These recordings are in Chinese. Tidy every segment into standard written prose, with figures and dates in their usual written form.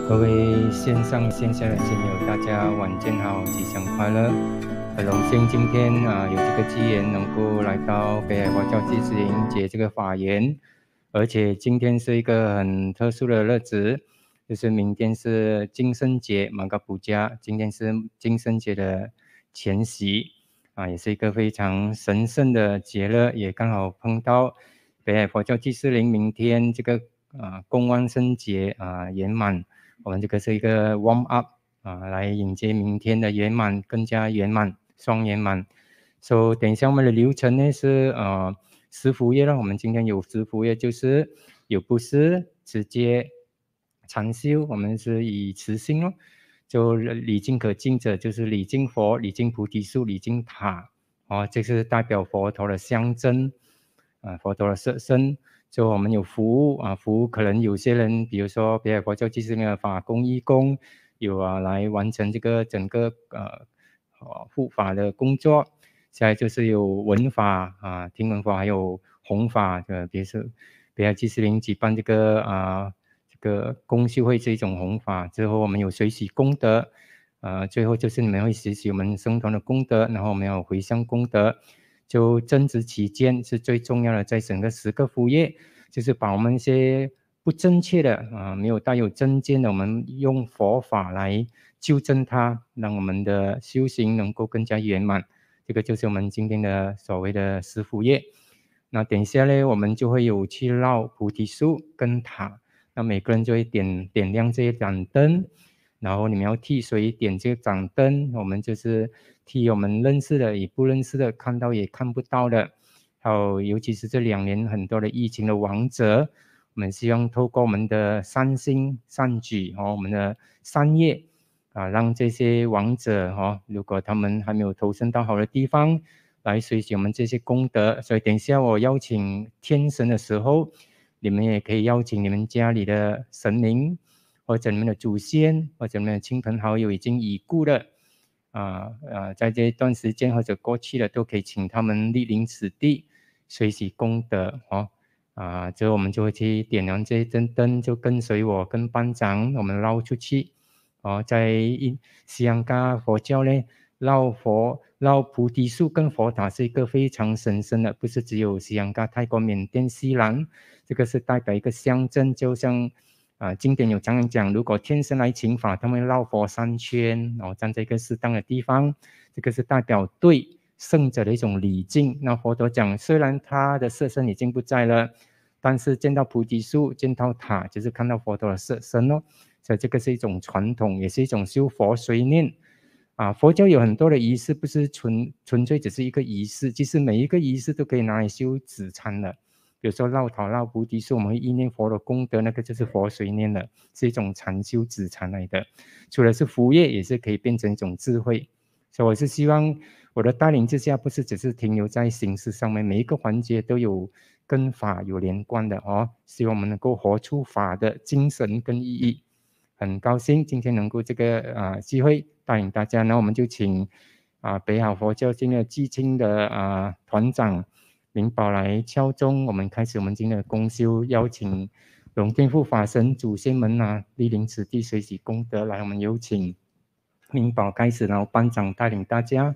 各位线上线下的亲友，大家晚间好，吉祥快乐！很荣幸今天有这个机缘能够来到北海佛教祭司营接这个法缘，而且今天是一个很特殊的日子，就是明天是金圣节玛嘎普加，今天是金圣节的前夕也是一个非常神圣的节日，也刚好碰到北海佛教祭司营明天这个公万圣节圆满。我们这个是一个 warm up 来迎接明天的圆满，更加圆满，双圆满。So 等一下我们的流程呢是十福业了，我们今天有十福业，就是有布施、持戒、禅修，我们是以慈心咯。就礼敬可敬者，就是礼敬佛、礼敬菩提树、礼敬塔这是代表佛陀的象征佛陀的色身。就我们有服务服务可能有些人，比如说北海佛教祭司的法工、义工，有来完成这个整个护法的工作。现在就是有闻法听闻法，还有弘法比如说北海祭司营举办这个公修会是一种弘法，之后我们有随喜功德，最后就是你们会学习我们僧团的功德，然后我们有回向功德。就正直起见是最重要的，在整个10个福业，就是把我们一些不正确的没有带有正见的，我们用佛法来纠正它，让我们的修行能够更加圆满。这个就是我们今天的所谓的10福业。那等一下呢，我们就会有去绕菩提树跟塔，那每个人就会点亮这一盏灯，然后你们要替谁点这个盏灯，我们就是替我们认识的也不认识的，看到也看不到的，还有尤其是这2年很多的疫情的亡者，我们希望透过我们的善心善举我们的善业让这些亡者如果他们还没有投身到好的地方，来学习我们这些功德。所以等一下我邀请天神的时候，你们也可以邀请你们家里的神明，或者你们的祖先，或者你们的亲朋好友已经已故的在这一段时间或者过去的，都可以请他们莅临此地学习功德之后我们就会去点燃这一灯灯，就跟随我跟班长我们绕出去在西洋嘎佛教呢，绕菩提树跟佛塔是一个非常神圣的，不是只有西洋嘎、泰国、缅甸、西兰，这个是代表一个象征，就像经典有常常讲，如果天神来请法，他们会绕佛3圈，然后站在一个适当的地方，这个是代表对圣者的一种礼敬。那佛陀讲，虽然他的色身已经不在了，但是见到菩提树、见到塔，就是看到佛陀的色身所以这个是一种传统，也是一种修佛随念佛教有很多的仪式，不是纯粹只是一个仪式，其实每一个仪式都可以拿来修止参的。比如说绕塔绕菩提树，我们会意念佛的功德，那个就是佛随念的，是一种禅修止禅来的。除了是福业，也是可以变成一种智慧。所以我是希望我的带领之下，不是只是停留在形式上面，每一个环节都有跟法有连贯的希望我们能够活出法的精神跟意义。很高兴今天能够这个机会带领大家，那我们就请北海佛教今天的基金的团长明宝来敲钟，我们开始我们今天的公修，邀请龙天护法神祖先们莅临此地学习功德。来，我们有请明宝开始，然后班长带领大家。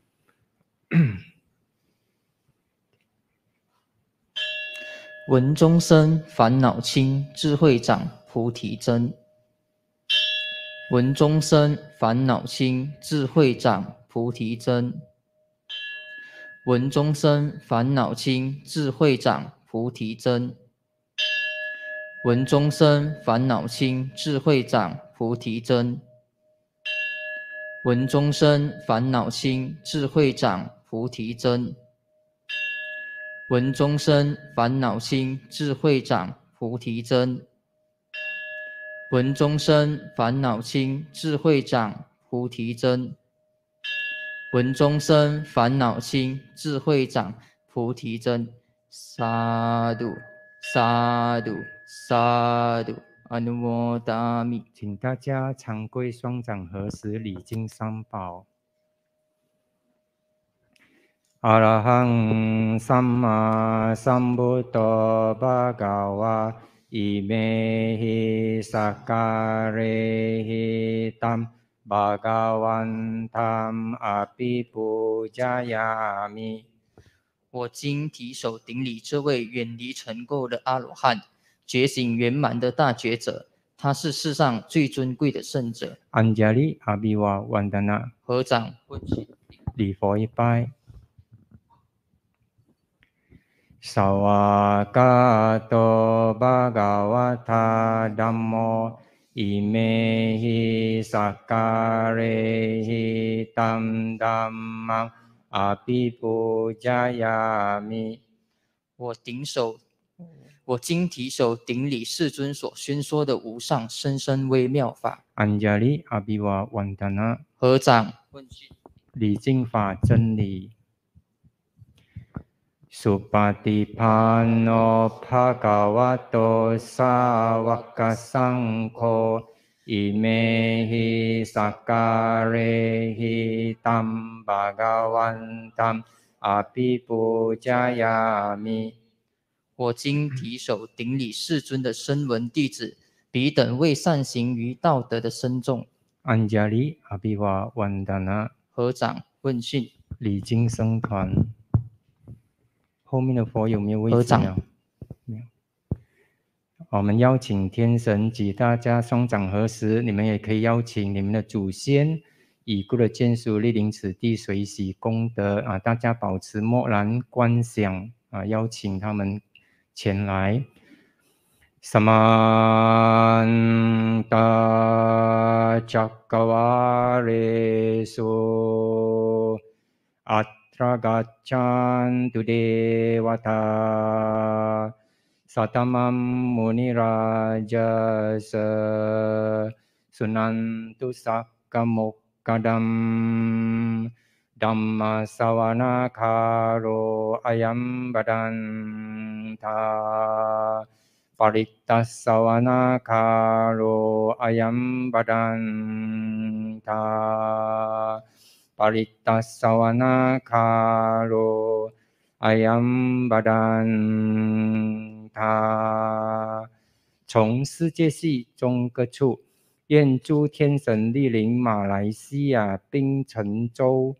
闻众生烦恼轻，智慧长，菩提真。闻众生烦恼轻，智慧长，菩提真。闻众生烦恼轻，智慧长，菩提真。闻众生烦恼轻，智慧长，菩提真。闻众生烦恼轻，智慧长，菩提真。闻众生烦恼轻，智慧长，菩提真。闻众生烦恼轻，智慧长，菩提真。闻众生烦恼轻，智慧长，菩提真。萨埵萨埵萨埵，阿耨摩达米。 请大家长跪双掌合十，礼敬三宝。阿拉汉萨玛萨姆多巴嘎瓦อิเมหิสักการะหิตัมภะคะวันตัมอภิปูจายามิ我今提手顶礼这位远离尘垢的阿罗汉，觉醒圆满的大觉者，他是世上最尊贵的圣者。 อัญจลิอภิวาวันตนะ合掌问讯。 หลีฝอยป้ายสวากาโตภะคะวะทาธัมโมอิเมหิสักการะหิตัมธัมมังอภิปูจายามิ我今提手顶礼世尊所宣说的无上甚深微妙法。 อัญจลิอภิวาวันตนะ合掌问讯。 หลีจิ้ง法真理สุปฏิปันโนภะคะวะโตสาวกสังโฆอิเมหิสักการะหิตัมภะคะวันตัมอภิปูจายามิ我今提手顶礼世尊的声闻弟子，彼等为善行于道德的僧众。 อัญจลิอภิวาวันตนะ合掌问讯。 หลีจิ้ง僧团后面的佛有没有位置呢？没有。我们邀请天神及大家双掌合十，你们也可以邀请你们的祖先、已故的眷属莅临此地随喜功德啊！大家保持默然观想啊，邀请他们前来。สัมมันตจักรวาเลสุอัตรากัจฉันตุเดวตาสัตตมัมมุนิราจสสุนันตุสักกมุกกดัมดัมมสวนาคาโรอายัมบดันทาปริตตัสสวนาคาโรอายัมบดันทาปริตตัสสวนาคาโรอายัมบดันทา从世界系中各处，愿诸天神莅临马来西亚槟城州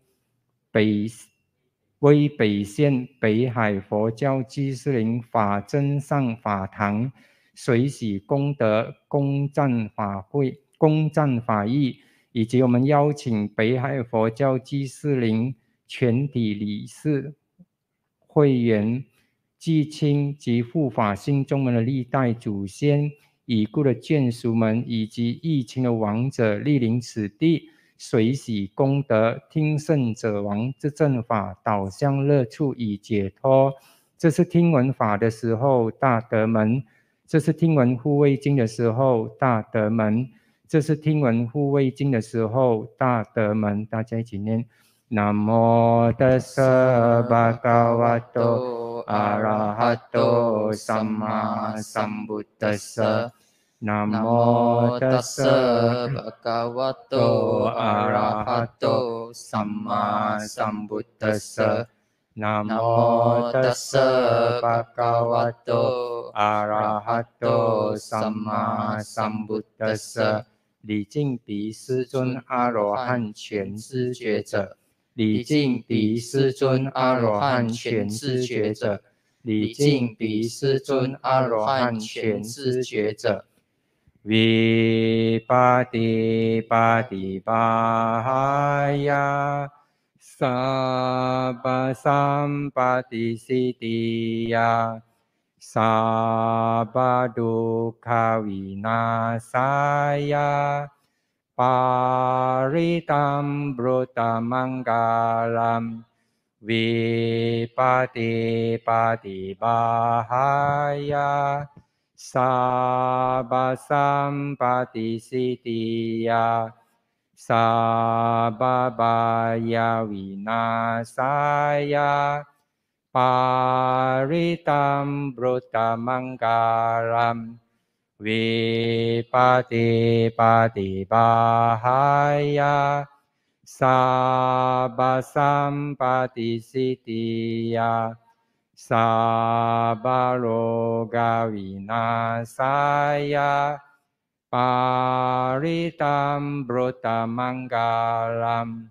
威北县北海佛教居士林法真上法堂，随喜功德，恭赞法义，以及我们邀请北海佛教居士林全体理事、会员、继亲及护法信众们的历代祖先、已故的眷属们以及疫情的亡者莅临此地，随喜功德，听圣者王之正法，导向乐处以解脱。这是听闻法的时候，大德门；这是听闻护卫经的时候，大德门；这是听闻护卫经的时候，大德门。大家一起念：南无ตัสสะภะคะวะโตอะระหะโตสัมมาสัมพุทธัสสะนะโมตัสสะภะคะวะโตอะระหะโตสัมมาสัมพุทธัสสะนะโมตัสสะภะคะวะโตอะระหะโตสัมมาสัมพุทธัสสะ礼敬彼世尊阿罗汉全知觉者，礼敬彼世尊阿罗汉全知觉者，礼敬彼世尊阿罗汉全知觉者。วิปติปฏิปาหายสัพพสัมปติสิทธิยาสัพพทุกขวินาศายาปาริตัมบรุตตมังกาลัมวิปติปฏิปาหายาสัพพสัมปติสิทธิยาสัพพปายาวินาศายาปาริตัมบรุตตมังกาลัมวิปติปฏิปาหายาสัพพสัมปติสิทธิยา Sabba roga vinasaya paritam brutamangalam。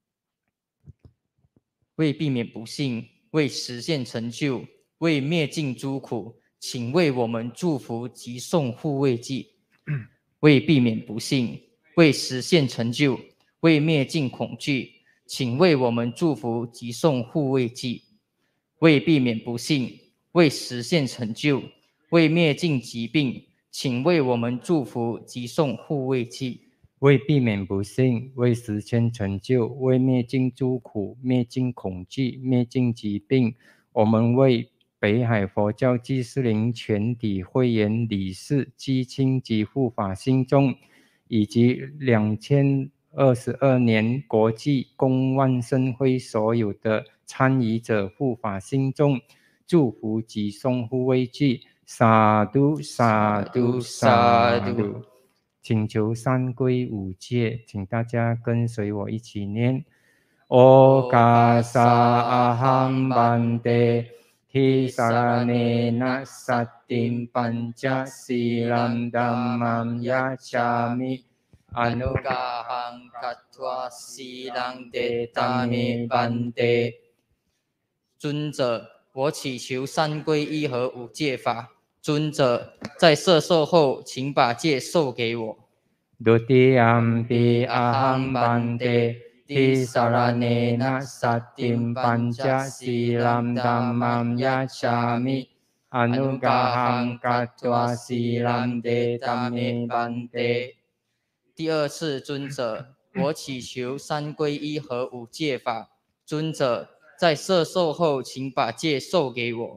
为避免不幸，为实现成就，为灭尽诸苦，请为我们祝福及送护卫祭。为避免不幸，为实现成就，为灭尽恐惧，请为我们祝福及送护卫祭。为避免不幸，为实现成就，为灭尽疾病，请为我们祝福及送护卫祭。 为避免不幸，为实现成就，为灭尽诸苦，灭尽恐惧，灭尽疾病，我们为北海佛教济世林全体会员理事、基亲及护法信众，以及2022年国际公万盛会所有的参与者护法信众，祝福及送护卫祭。萨嘟萨嘟萨嘟。请求三皈五戒，请大家跟随我一起念。O Kasa Aham Bante Tisaranena Satim Pancha Silam Dhammam Yachami Anugaham Katva Silang Tetami Bante。尊者，我祈求三皈依和五戒法。尊者，在摄受后，请把戒授给我。 Dutiyampi aham bante tisaranena satim pancha silam dhammam yachami anugaham katva silam detame bante。 第二次，尊者，我祈求三皈依和五戒法。尊者，在摄受后，请把戒授给我。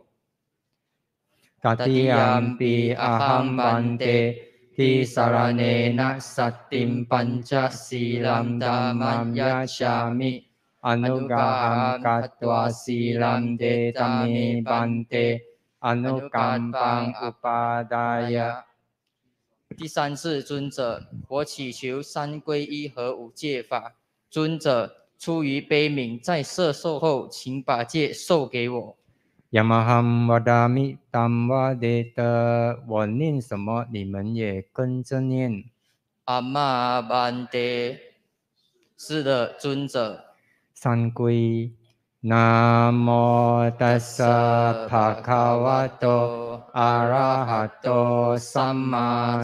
Tatiyampi aham bante tisaranena satim pancha silam dhammam yachami anugaham katva silam detame bante anukampang upadaya。 第三次，尊者，我祈求三皈依和五戒法。尊者，出于悲悯，在摄受后，请把戒授给我。 Yamaham vadami tam vadeta， 我念什么，你们也跟着念。 阿玛班德，是的，尊者。 三皈。Namo tassa bhagavato arahato samma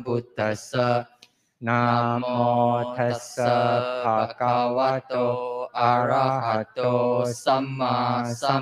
sambuddhassa。Namo tassa bhagavato arahato samma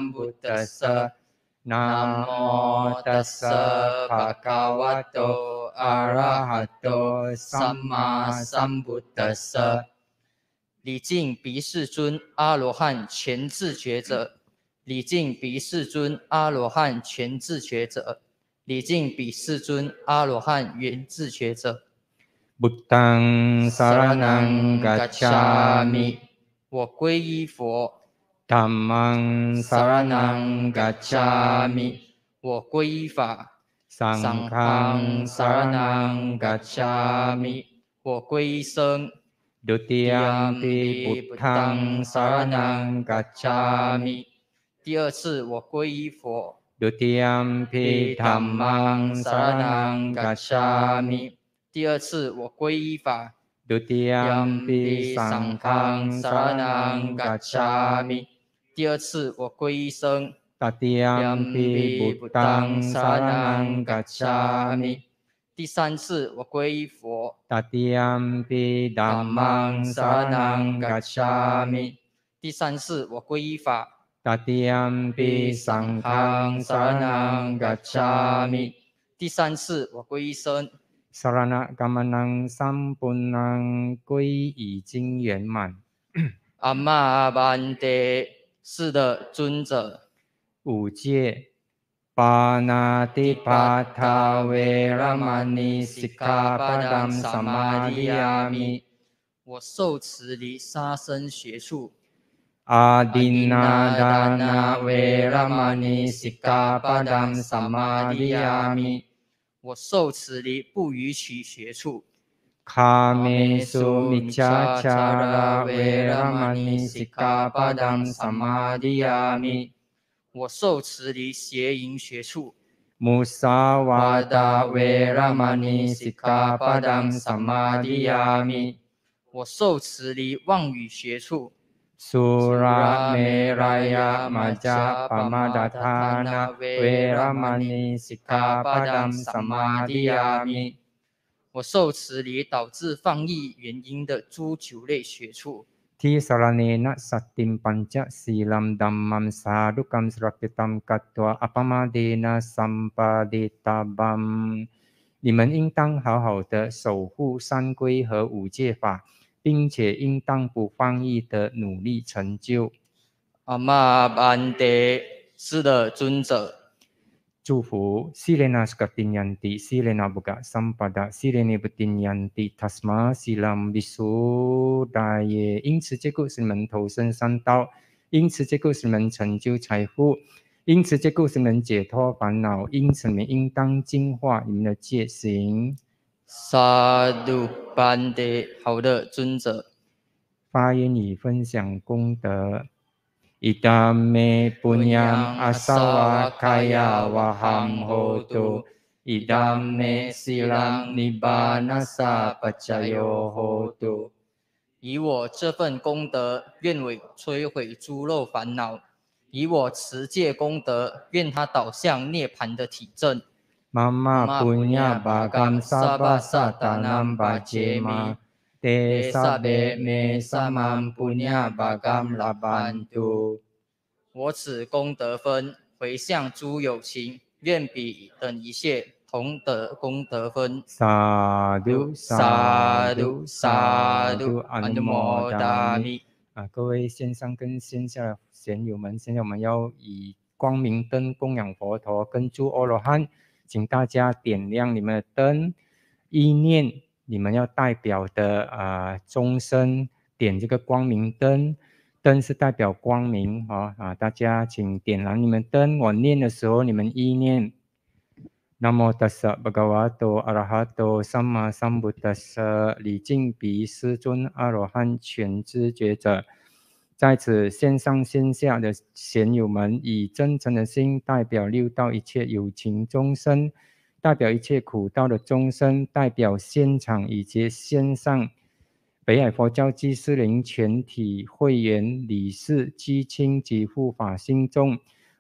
sambuddhassa。Namo tassa bhagavato arahato samma sambuddhassa。 礼敬彼世尊阿罗汉全智觉者，礼敬彼世尊阿罗汉全智觉者，礼敬彼世尊阿罗汉圆智觉者。 Buddhaṃ saraṇaṃ gacchāmi， 我皈依佛。 Dhammaṃ saraṇaṃ gacchāmi， 我皈依法。 Saṅghāṃ saraṇaṃ gacchāmi， 我皈依僧。 Dutiyampi Buddhaṃ saraṇaṃ gacchāmi， 第二次，我皈依佛。 Dutiyampi Dhammaṃ saraṇaṃ gacchāmi， 第二次，我皈依法。 Dutiyampi Saṅghāṃ saraṇaṃ gacchāmi， 第二次，我皈依僧。 Tatiyampi Buddhaṃ saraṇaṃ gacchāmi， 第三次，我皈依佛。 Tatiyampi Dhammaṃ saraṇaṃ gacchāmi， 第三次，我皈依法。 Tatiyampi Saṅghāṃ saraṇaṃ gacchāmi， 第三次，我皈依僧。 Sarana Gamanang Sampunang， 皈依已经圆满。 阿玛班德，是的，尊者。 五戒。Panatipata Veramani Sikkhapadam Samadhiyami， 我受持离杀生学处。 Adinadana Veramani Sikkhapadam Samadhiyami， 我受持离不逾矩学处。 Kamesu Micchācara Veramani Sikkhapadam Samadhiyami， 我受持离邪淫学处。 Musawada Veramani Sikkhapadam Samadhiyami 我受持离妄语学处。 Sura Meraya Maja Pamadatthana Veramani Sikkhapadam Samadhiyami 我受持离导致放逸原因的诸九类学处。 Ti saranena sattim panca silam dhammam sadukam srapitam katva apamadena sampaditabam 你们应当好好的守护三规和五戒法，并且应当不放逸的努力成就。 阿玛班德，是的，尊者。 祝福 Sirena Skatinyanti Sirena Buka Sampada Sirene Butinyanti Tasma Silam Visudaye 因此结果使你们投身三道，因此结果使你们成就财富，因此结果使你们解脱烦恼，因此你们应当净化你们的戒行。 萨杜班德，好的，尊者。 发言与分享功德。Idam me punyam asawakaya waham hotu. Idam me silam nibbanasa pacayo hotu. 以我这份功德，愿为摧毁诸漏烦恼；以我持戒功德，愿它导向涅槃的体证。 Mama punya bagam sabba satanam bajema. Te sabe me samam punya bagam labantu 我此功德分回向诸有情，愿彼等一切同得功德分。 萨嘟萨嘟萨嘟阿努摩达米各位线上跟线下的贤友们，现在我们要以光明灯供养佛陀跟诸阿罗汉，请大家点亮你们的灯，意念你们要代表的众生，点这个光明灯，灯是代表光明大家请点燃你们灯，我念的时候你们意念。Namo tassa bhagavato arahato samma sambuddhassa 礼敬彼世尊阿罗汉全知觉者。在此线上线下的贤友们，以真诚的心代表六道一切有情众生，代表一切苦道的众生，代表现场以及线上北海佛教济世林全体会员、理事、基亲及护法信众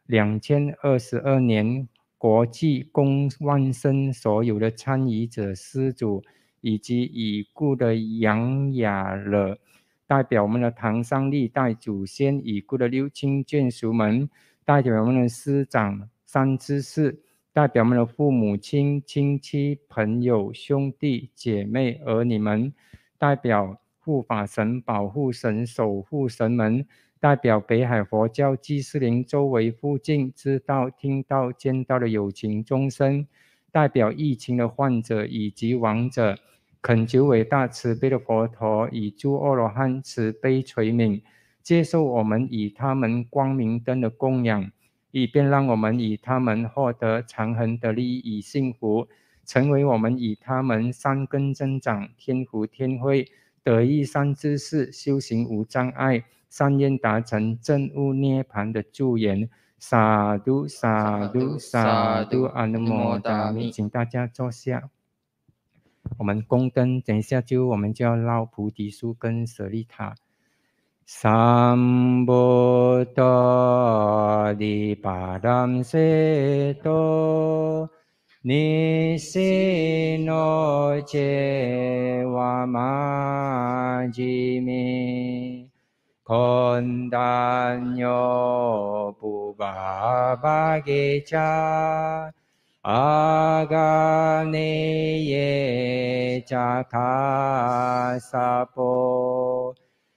，2022年国际公万生所有的参与者施主，以及已故的杨雅乐，代表我们的唐三历代祖先已故的六亲眷属们，代表我们的师长三知识，代表我们的父母亲、亲戚、朋友、兄弟姐妹、儿女们，代表护法神、保护神、守护神们，代表北海佛教济世林周围附近知道、听到、见到的有情众生，代表疫情的患者以及亡者，恳求伟大慈悲的佛陀以诸阿罗汉慈悲垂悯，接受我们以他们光明灯的供养，以便让我们以他们获得长恒的利益与幸福，成为我们以他们善根增长、天福天慧、得益善知识、修行无障碍、善愿达成证悟涅槃的助缘。萨嘟萨嘟萨嘟阿努摩达米，请大家坐下。我们供灯，等一下我们就要绕菩提树跟舍利塔。Sambuddha di padam seto nisino cewa majimi kondanyo pubabagecha aganeye cakasapo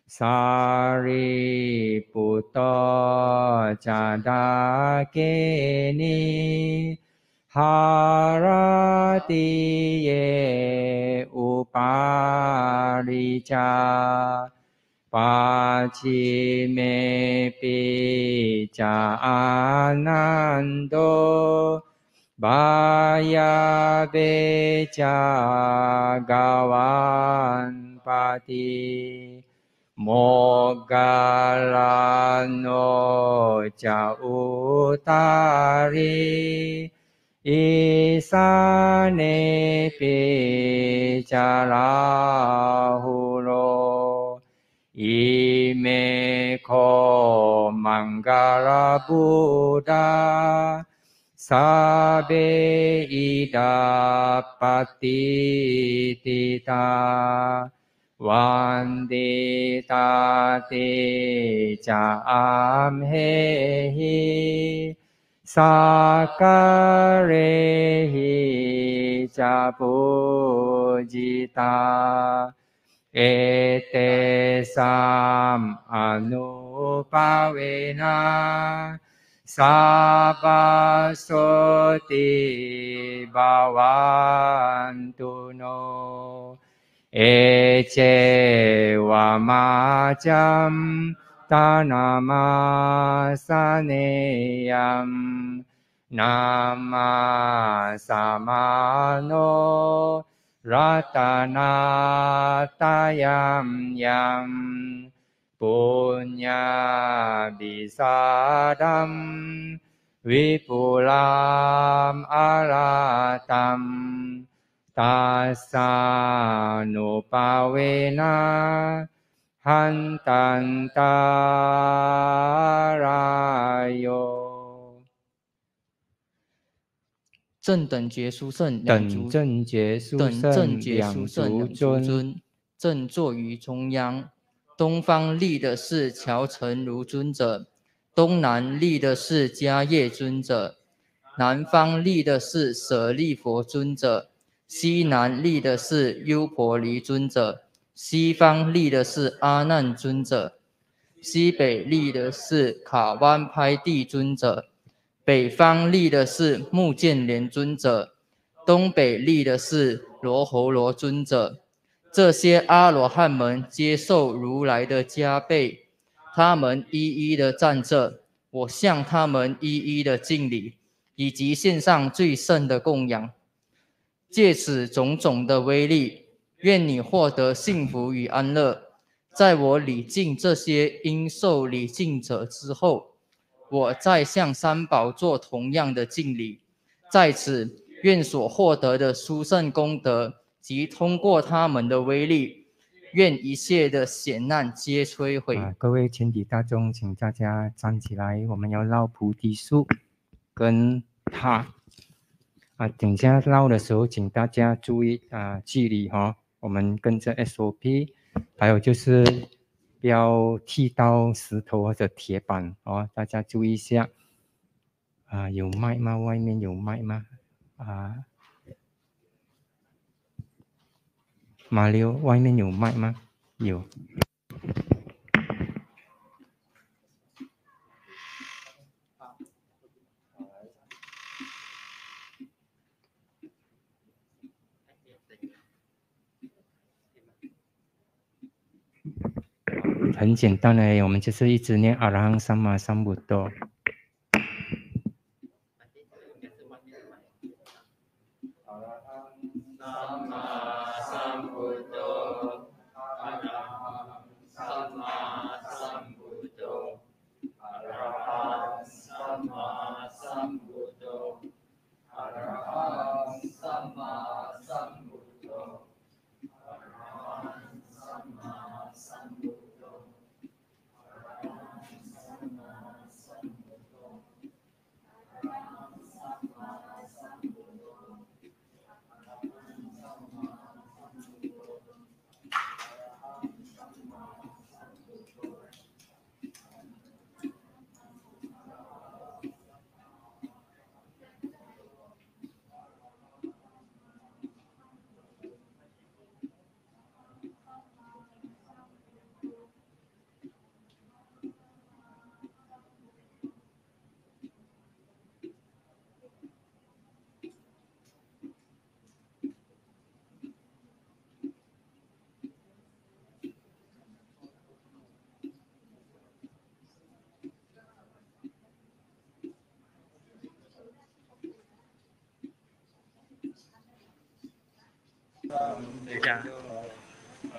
Sariputta Jadakeni Haratiye Uparija Pachime Picha Anando Baya Becha Gawan Pati Moggallano Jautari Isane Picarahulo Ime Ko Mangala Buddha Sabe Ida Patitita Vanditati Jam Hehi Sakarehi Japujita Ete Sam Anupavena Sabasoti Bhavantu no Ece Wamacam Tanamasaneyam Nama Samano Ratanatayam Yam Punya Bisadam Vipulam Aratam Tassanupavena Hantantarayo 正等觉殊胜等正觉殊胜两足尊， 正坐于中央。东方立的是乔成如尊者，东南立的是迦叶尊者，南方立的是舍利佛尊者，西南立的是优婆离尊者，西方立的是阿难尊者，西北立的是卡湾拍地尊者，北方立的是目犍连尊者，东北立的是罗侯罗尊者。这些阿罗汉们接受如来的加被，他们一一的站着，我向他们一一的敬礼，以及献上最胜的供养。借此种种的威力，愿你获得幸福与安乐。在我礼敬这些应受礼敬者之后，我再向三宝做同样的敬礼。在此，愿所获得的殊胜功德及通过他们的威力，愿一切的险难皆摧毁。 各位全体大众，请大家站起来，我们要绕菩提树跟塔。等一下绕的时候，请大家注意距离哈，我们跟着 SOP， 还有就是不要踢到石头或者铁板哦，大家注意一下。有麦吗？外面有麦吗？马六，外面有麦吗？有。很简单的，我们就是一直念阿拉汉萨玛萨布多。 等一下。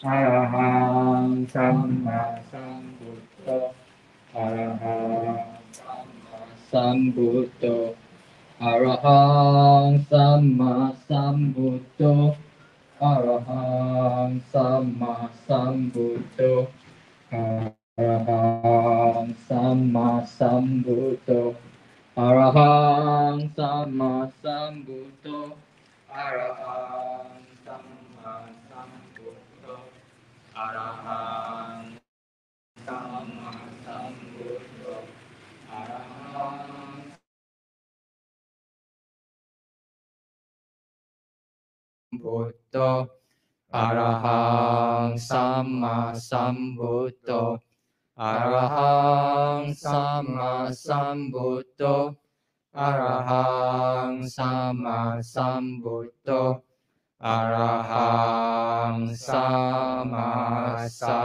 Arahang Samma Sambuddho Arahang Samma Sambuddho Arahang Samma Sambuddho Arahang Samma Sambuddho Arahang Samma Sambuddho Arahang Samma Sambuddho Arahang Samma Sambuddho Arahang Samma Sambuddho Arahang Buddho Arahang Samma Sambuddho Arahang Samma Sambuddho Arahang Samma Sambuddho Arahang Samma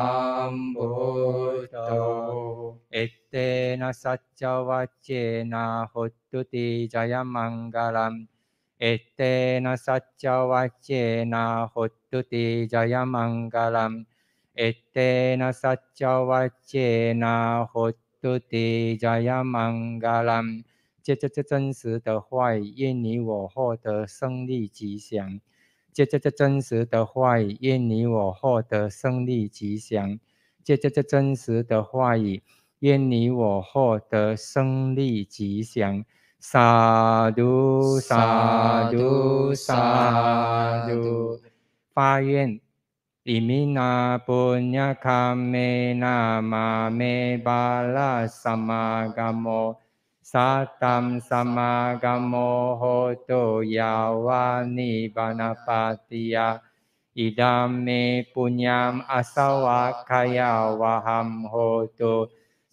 Sambuddho Ettena Satya Vacchena Hottuti Jayamangalam Ettena Satya Vacchena Hottuti Jayamangalam Ettena Satya Vacchena Hottuti Jayamangalam 借着这真实的话语，愿你我获得胜利吉祥。借着这真实的话语，愿你我获得胜利吉祥。借着这真实的话语，愿你我获得胜利吉祥。萨嘟萨嘟萨嘟，发愿。Imina punya kamena mame bala samagamo satam samagamo hoto yawani banapatiya idame punyam asawakaya waham hoto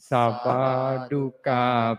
sabaduka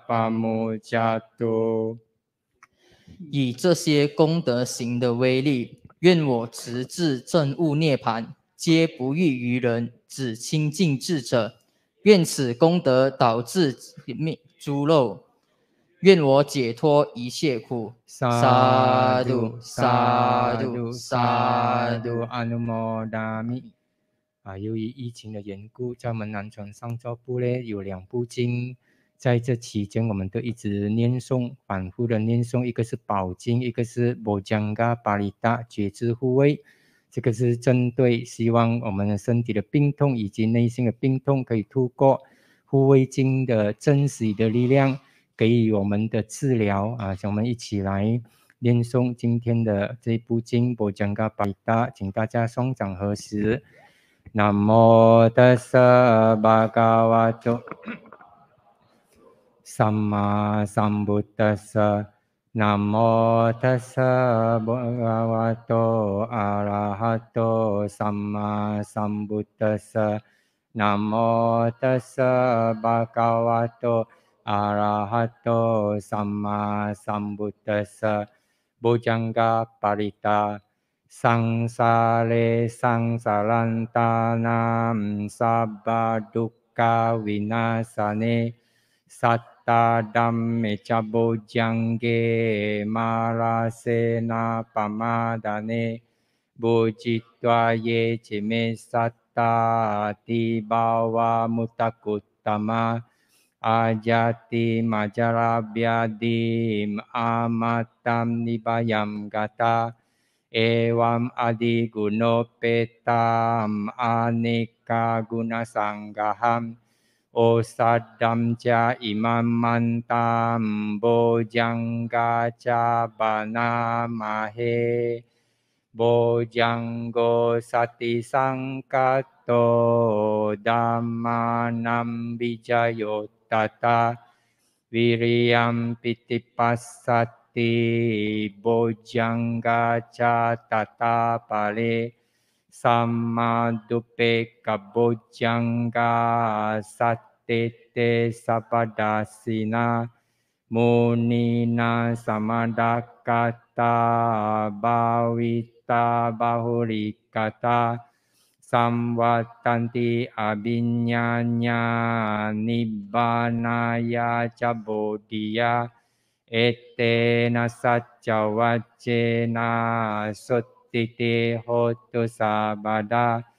pamujato 以这些功德行的威力，愿我直至正悟涅槃，皆不欲于人，只亲近智者。愿此功德导致灭诸漏，愿我解脱一切苦。萨度萨度萨度， 阿努摩达米。由于疫情的缘故，在我们南传上座部呢有2部经，在这期间我们都一直念诵，反复的念诵，一个是宝经，一个是摩姜嘎巴利达觉知护卫。这个是针对希望我们的身体的病痛以及内心的病痛可以透过护卫经的真实的力量给予我们的治疗我们一起来念诵今天的这部经摩姜嘎巴利达，请大家双掌合十。Namo tassa bhagavato samma sambuddhassa Namo tassa bhagavato arahato samma sambuddhassa Namo tassa bhagavato arahato samma sambuddhassa Bojjhanga Parita Sangsare sangsarantanam sabba dukkha vinasane satta dhammeca bojjhange marasena pamadane bojjitva ye cime satta tibhava mutakuttama ajati majarabhyadim amatam nibayam gata Evam adi gunopetam aneka guna sanggaham osadam ca imam mantam bojjhanga ca banamahe bojjhango sati sangkato dhammanam vijayotata Viriyam pitipasati bojjhanga ca tata pale sammadupe kabojjhanga satete sapadasina munina samadakata bhavita bahurikata samvatanti abhinyanya nibbanaya ca bodhiya ettena satya vaccena suttite hotu sabada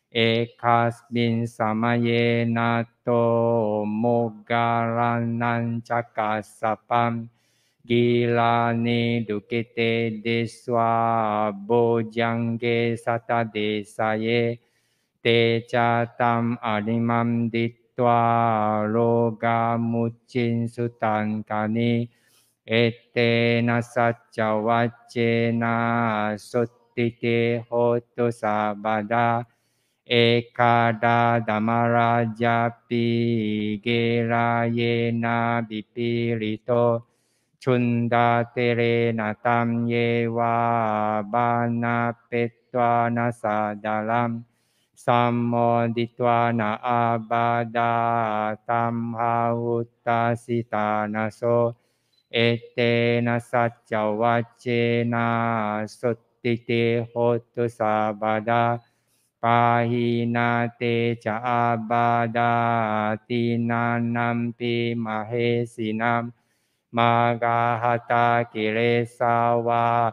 ekasmin samaye nato mogaranan cakasapam gilani dukite deswa bojangge sata desaye te chatam animam ditwa roga mucin sutankani ete nasacca waccena sottite hoto sabada ekada damaraja pi gerayena bipirito chunda tere natam yewa bana petwa nasadalam sammoditwa na abada tamha uttasita naso etena sacca waccena sottite hotu sabada pahina te ca abada tinanampi mahesinam magahata kilesawa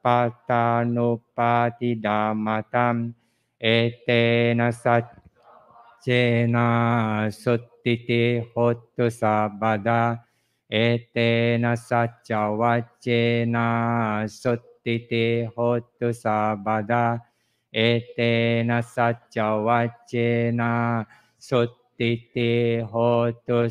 patanupatidamatam etena saccena sottite hotu sabada etena sacca waccena sottite hotu sabada etena sacca waccena sottite hotu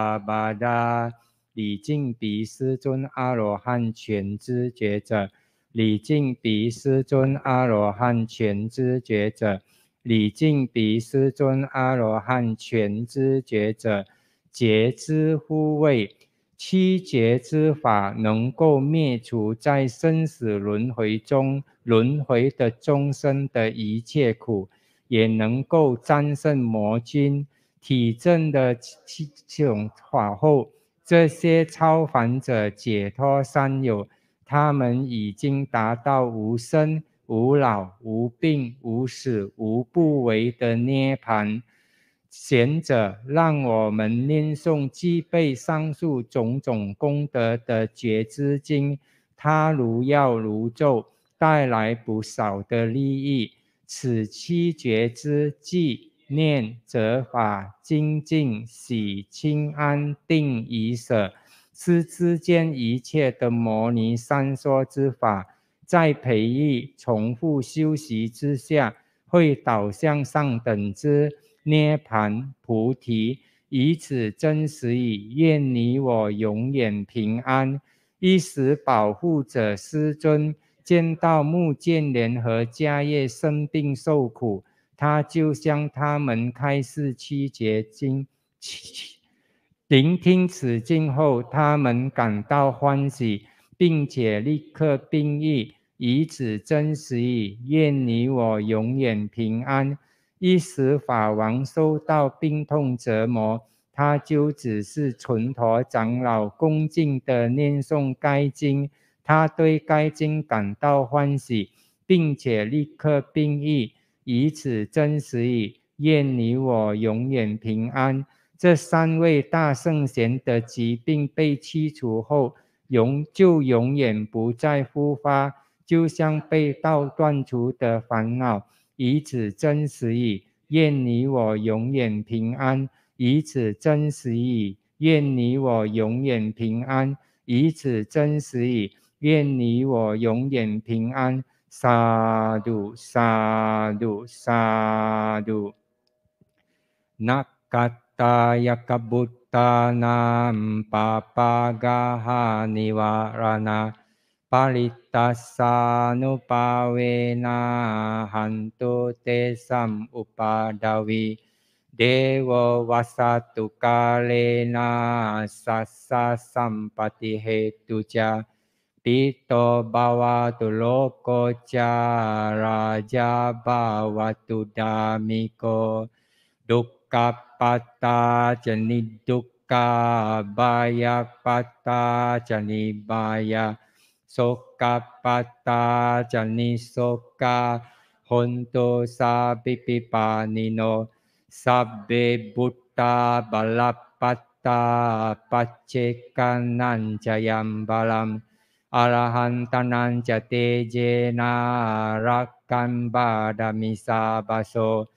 sabada礼敬彼师尊阿罗汉全知觉者，礼敬彼师尊阿罗汉全知觉者，礼敬彼师尊阿罗汉全知觉者，觉知乎谓？七觉之法能够灭除在生死轮回中轮回的众生的一切苦，也能够战胜魔君。体证的七种法后，这些超凡者解脱三有，他们已经达到无生、无老、无病、无死、无不为的涅槃。贤者，让我们念诵具备上述种种功德的觉知经，它如药如咒，带来不少的利益。此七觉知即念、则法、精进、喜、清、安、定、已、舍，是之间一切的摩尼三说之法，在培育、重复修习之下，会导向上等之涅槃菩提。以此真实语，愿你我永远平安。一时保护者师尊见到目犍连和迦叶生病受苦，他就向他们开示七觉经。聆听此经后，他们感到欢喜，并且立刻病愈。以此真实语，愿你我永远平安。一时法王受到病痛折磨，他就只是纯陀长老恭敬地念诵该经，他对该经感到欢喜，并且立刻病愈。以此真实语，愿你我永远平安。这三位大圣贤的疾病被去除后，就永远不再复发，就像被道断除的烦恼。以此真实语，愿你我永远平安。以此真实语，愿你我永远平安。以此真实语，愿你我永远平安。萨埵萨埵萨埵。那嘎达雅嘎布达那巴巴嘎哈尼瓦拉那巴利达萨努巴维那汉多德萨姆乌巴达维德沃瓦萨图卡雷那萨萨萨姆巴提嘿图加ปิโตบาวาตุโลโกจาราจาบาวาตุดามิโกดุกขปัตตาจนิดุกขาบายาปัตตาจนิบายาโสกปัตตาจนิโสกาหนตุสาปิปิปานิโนสัพเบบุตตาบาลปัตตาปัจเจกันัญจยัมบาลัมอรหันตนันจะเตเจนารักกันบาดามิสาบาโส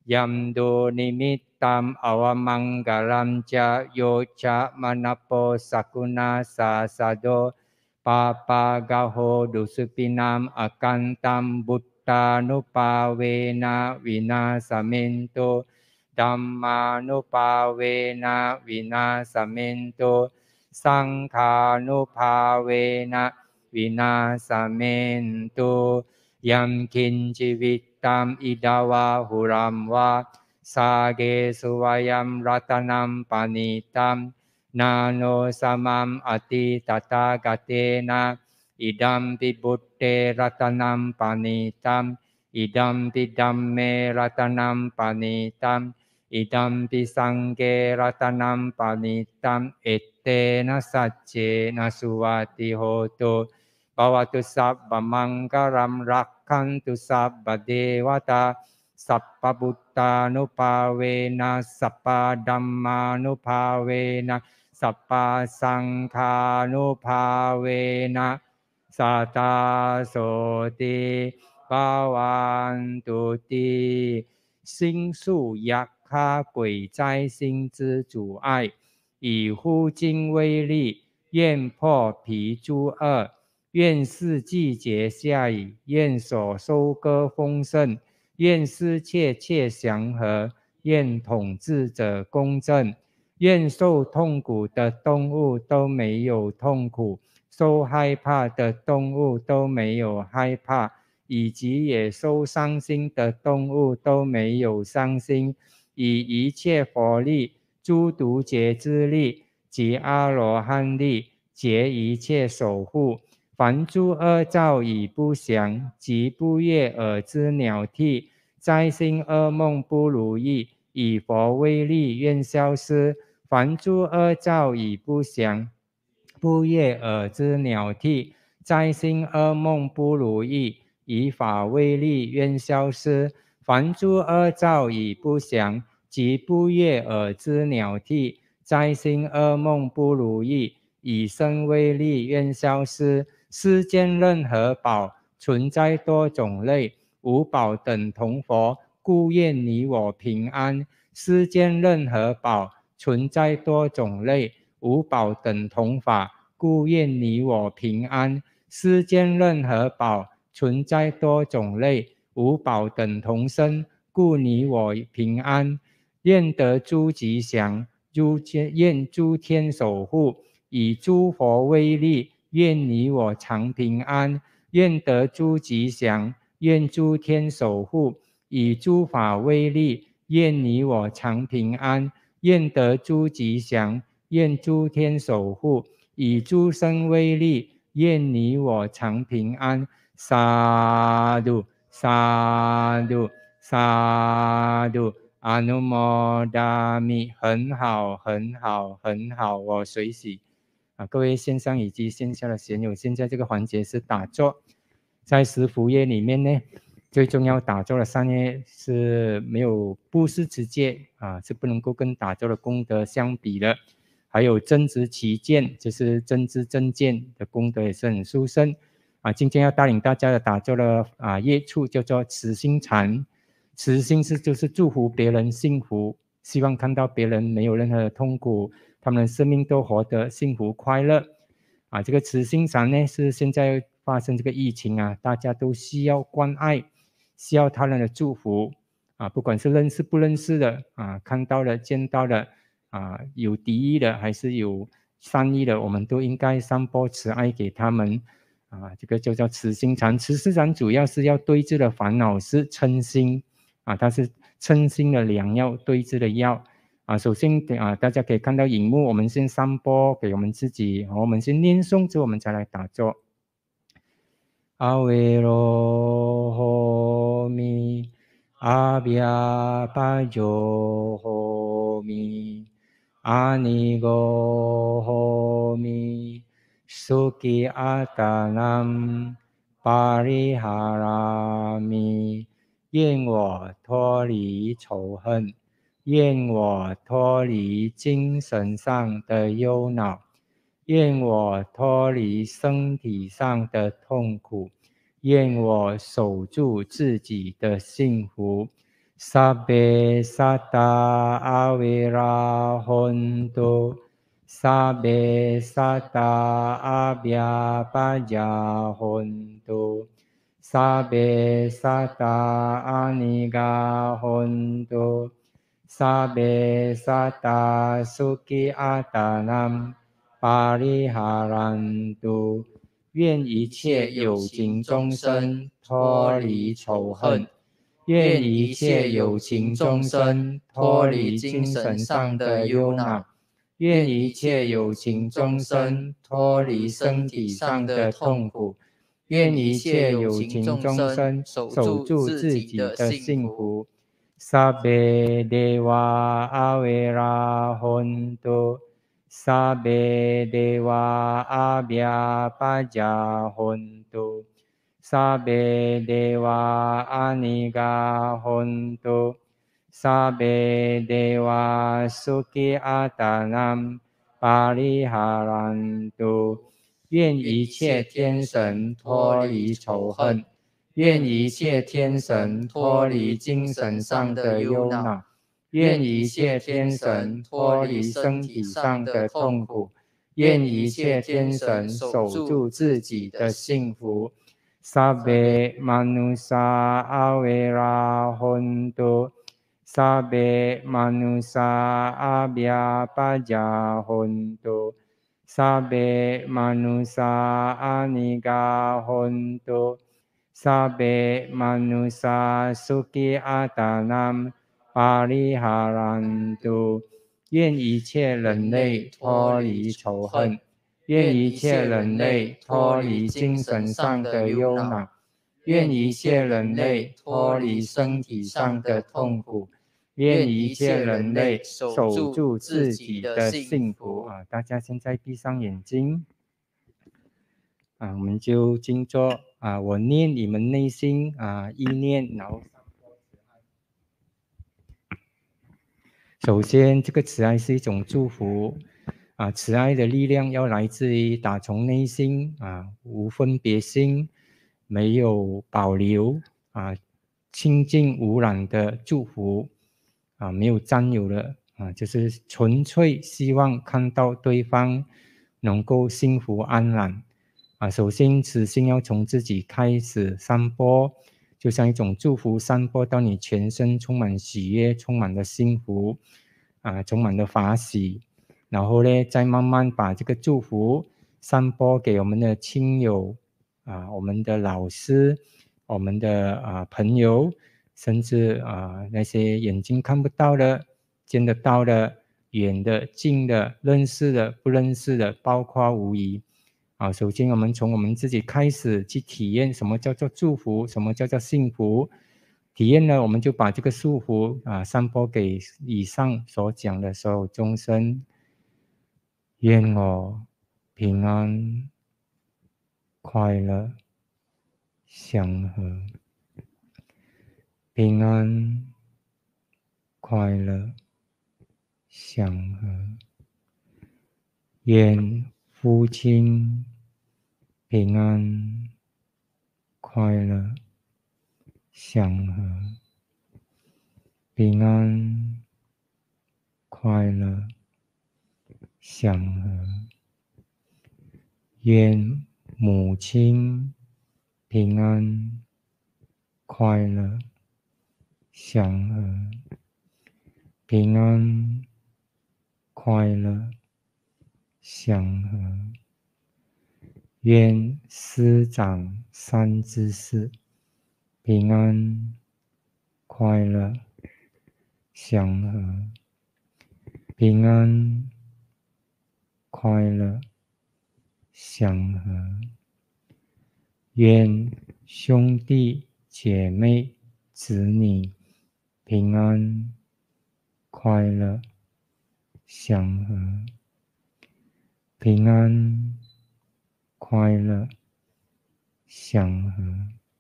yam do nimittam avamanggalam ja yo cha manapo sakuna sasado papagaho dusupinam akantam buddhanupavena vinasamento Dhammanupavena vinasamento Sanghanupavena vinasamento Yam kinchivitam idava huram va Sage suvayam ratanam panitam Nano samam ati tatagatena Idam buddhe ratanam panitam Idam dhamme ratanam panitam Idam sanghe ratanam panitam ettena saccena suvati hoto bhavatu sabba mangkalam rakhantu sabba devata sappa buddhanupavena sappa dhammanupavena sappa sanghanupavena sata soti bhavantu ti 心树压卡鬼灾心之阻碍，以呼精威力，愿破皮诸恶，愿是季节下雨，愿所收割丰盛，愿失切切祥和，愿统治者公正，愿受痛苦的动物都没有痛苦，受害怕的动物都没有害怕。以及也受伤心的动物都没有伤心，以一切佛力、诸毒劫之力及阿罗汉力，结一切守护。凡诸恶兆已不详，及不悦耳之鸟啼，灾星噩梦不如意，以佛威力愿消失。凡诸恶兆已不详，不悦耳之鸟啼，灾星噩梦不如意。以法威力愿消失，凡诸恶兆已不详，及不悦耳之鸟啼，灾星噩梦不如意，以身威力愿消失。世间任何宝存在多种类，无宝等同佛，故愿你我平安。世间任何宝存在多种类，无宝等同法，故愿你我平安。世间任何宝存在多种类，无宝等同生，故你我平安。愿得诸吉祥，愿诸天守护，以诸佛威力，愿你我常平安。愿得诸吉祥，愿诸天守护，以诸法威力，愿你我常平安。愿得诸吉祥，愿诸天守护，以诸生威力，愿你我常平安。萨埵萨埵萨埵，阿努摩达米，很好很好很好，我随喜。各位线上以及线下的贤友，现在这个环节是打坐。在十福业里面呢，最重要打坐的善业是没有布施持戒是不能够跟打坐的功德相比的。还有正知其见，就是正知正见的功德也是很殊胜。今天要带领大家的打坐的业处叫做慈心禅。慈心就是祝福别人幸福，希望看到别人没有任何的痛苦，他们的生命都活得幸福快乐。这个慈心禅呢，是现在发生这个疫情大家都需要关爱，需要他人的祝福不管是认识不认识的看到的见到的有敌意的还是有善意的，我们都应该散播慈爱给他们这个就叫慈心禅。慈心禅主要是要对治的烦恼是嗔心它是嗔心的良药，对治的药首先大家可以看到荧幕，我们先散播给我们自己我们先念诵之后我们再来打坐。阿维罗吼咪，阿比亚巴哟吼咪，阿尼go吼咪，苏基阿达南巴利哈拉咪，愿我脱离仇恨，愿我脱离精神上的忧恼，愿我脱离身体上的痛苦，愿我守住自己的幸福。 萨贝萨达阿维拉混多，萨贝萨达阿比亚巴加混多，萨贝萨达阿尼嘎混多，萨贝萨达苏基阿达南巴利哈兰多。愿一切有情众生脱离仇恨，愿一切有情众生脱离精神上的忧恼，愿一切有情众生脱离身体上的痛苦，愿一切有情众生守住自己的幸福。萨贝德瓦阿维拉混多。萨贝德瓦阿比亚巴加混多，萨贝德瓦阿尼嘎混多，萨贝德瓦苏基阿达南巴利哈兰多。愿一切天神脱离仇恨，愿一切天神脱离精神上的忧恼。愿一切天神脱离身体上的痛苦，愿一切天神守住自己的幸福。萨贝马努萨阿维拉混多，萨贝马努萨阿比亚巴加混多，萨贝马努萨阿尼嘎混多，萨贝马努萨苏基阿达南巴利哈兰多。愿一切人类脱离仇恨，愿一切人类脱离精神上的忧恼，愿一切人类脱离身体上的痛苦，愿一切人类守住自己的幸福啊！大家现在闭上眼睛啊，我们就静坐啊，我念你们内心啊意念，然后首先，这个慈爱是一种祝福啊，慈爱的力量要来自于打从内心啊，无分别心，没有保留啊，清净无染的祝福啊，没有占有的啊，就是纯粹希望看到对方能够幸福安然啊。首先，慈心要从自己开始散播，就像一种祝福散播到你全身，充满喜悦，充满了幸福啊，充满了法喜。然后呢，再慢慢把这个祝福散播给我们的亲友啊，我们的老师，我们的朋友，甚至那些眼睛看不到的、见得到的、远的、近的、认识的、不认识的，包括无疑。啊，首先我们从我们自己开始去体验什么叫做祝福，什么叫做幸福。体验呢，我们就把这个祝福散播给以上所讲的所有众生。愿我平安、快乐、祥和。平安、快乐、祥和。愿父亲平安、快乐、祥和。平安、快乐、祥和。愿母亲平安、快乐、祥和。平安、快乐、祥和。愿师长三知识平安、快乐、祥和。平安、快乐、祥和。愿兄弟姐妹子女平安、快乐、祥和。平安、快乐、祥和。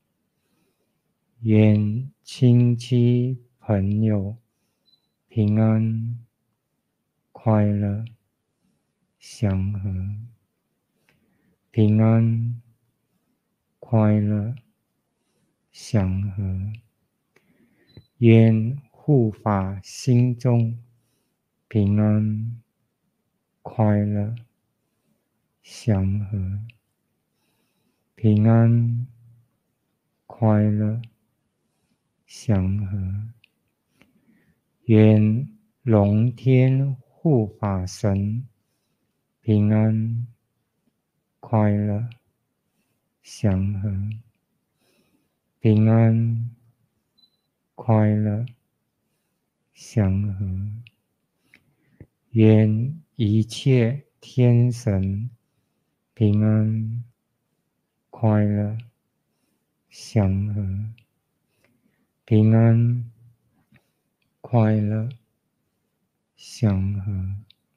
愿亲戚朋友平安、快乐、祥和。平安、快乐、祥和。 愿护法心中平安、快乐、祥和。平安、快乐、祥和。愿龙天护法神平安、快乐、祥和。平安、快乐、祥和。愿一切天神平安、快乐、祥和。平安、快乐、祥和。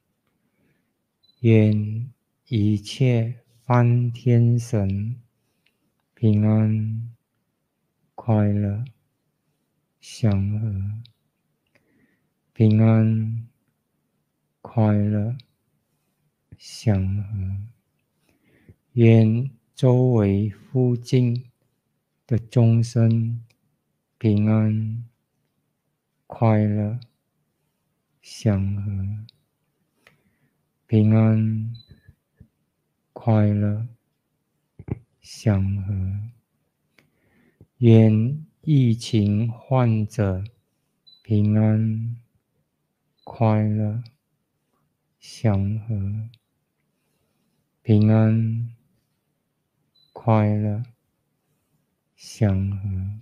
愿一切梵天神平安、快乐、祥和。平安、快乐、祥和。愿周围附近的众生平安、快乐、祥和。平安、快乐、祥和。愿疫情患者平安、快乐、祥和。平安、快乐、祥和。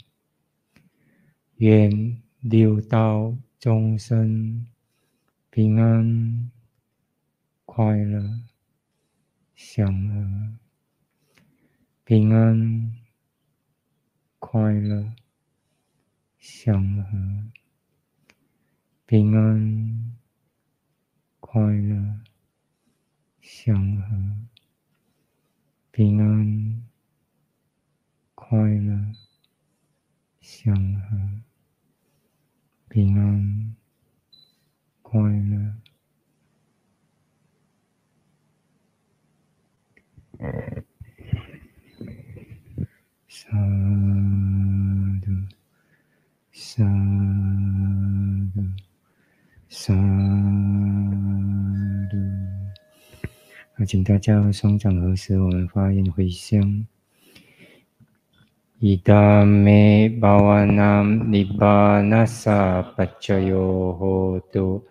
愿六道众生平安、快乐、祥和。平安、快乐、祥和。平安、快乐、祥和。平安、快乐、祥和。平安、快乐。萨埵萨埵萨埵。请大家双掌合十，我们发愿回向。Idam me bhavanam nibbanassa paccayo hotu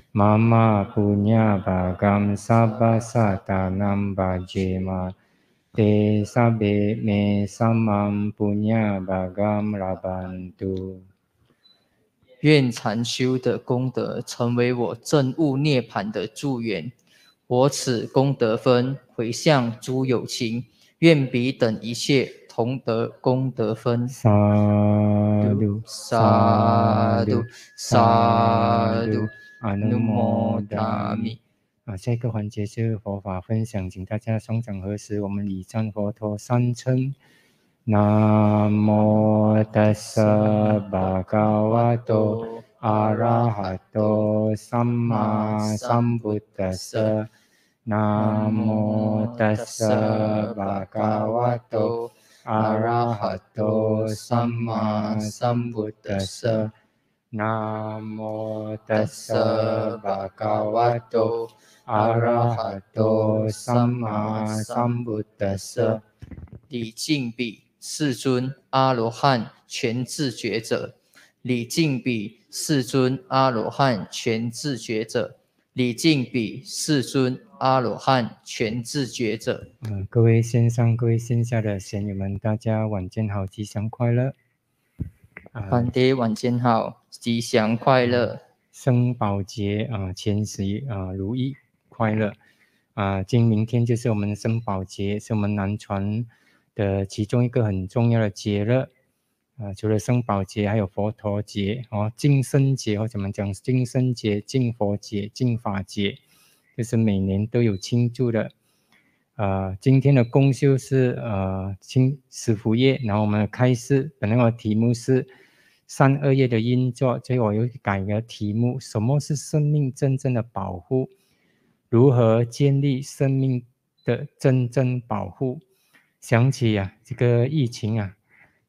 mama punya bhagam sabba satanam bhajema te sabbe me samam punya bhagam labhantu。 愿禅修的功德成为我证悟涅槃的助缘。我此功德分回向诸有情，愿彼等一切同得功德分。 萨埵萨埵萨埵， 阿南无达米。 下一个环节是佛法分享，请大家双掌合十，我们礼赞佛陀三称。南无ตัสสะภะคะวะโตอะระหะโตสัมมาสัมพุทธัสสะนะโมตัสสะภะคะวะโตอะระหะโตสัมมาสัมพุทธัสสะนะโมตัสสะภะคะวะโตอะระหะโตสัมมาสัมพุทธัสสะ。 礼敬彼世尊阿罗汉全智觉者，礼敬彼世尊阿罗汉全智觉者，礼敬彼世尊阿罗汉全智觉者。 各位线上、各位线下的贤友们，大家晚间好，吉祥快乐。 班爹晚间好，吉祥快乐。 生宝节千禧如意快乐明天就是我们的生宝节，是我们南传的其中一个很重要的节日除了生宝节还有佛陀节净生节，或者我们讲净生节、净佛节、净法节，就是每年都有庆祝的。今天的公修是十福业，然后我们的开示本来我的题目是3-2业的运作，所以我又改个题目，什么是生命真正的保护？如何建立生命的真正保护？想起这个疫情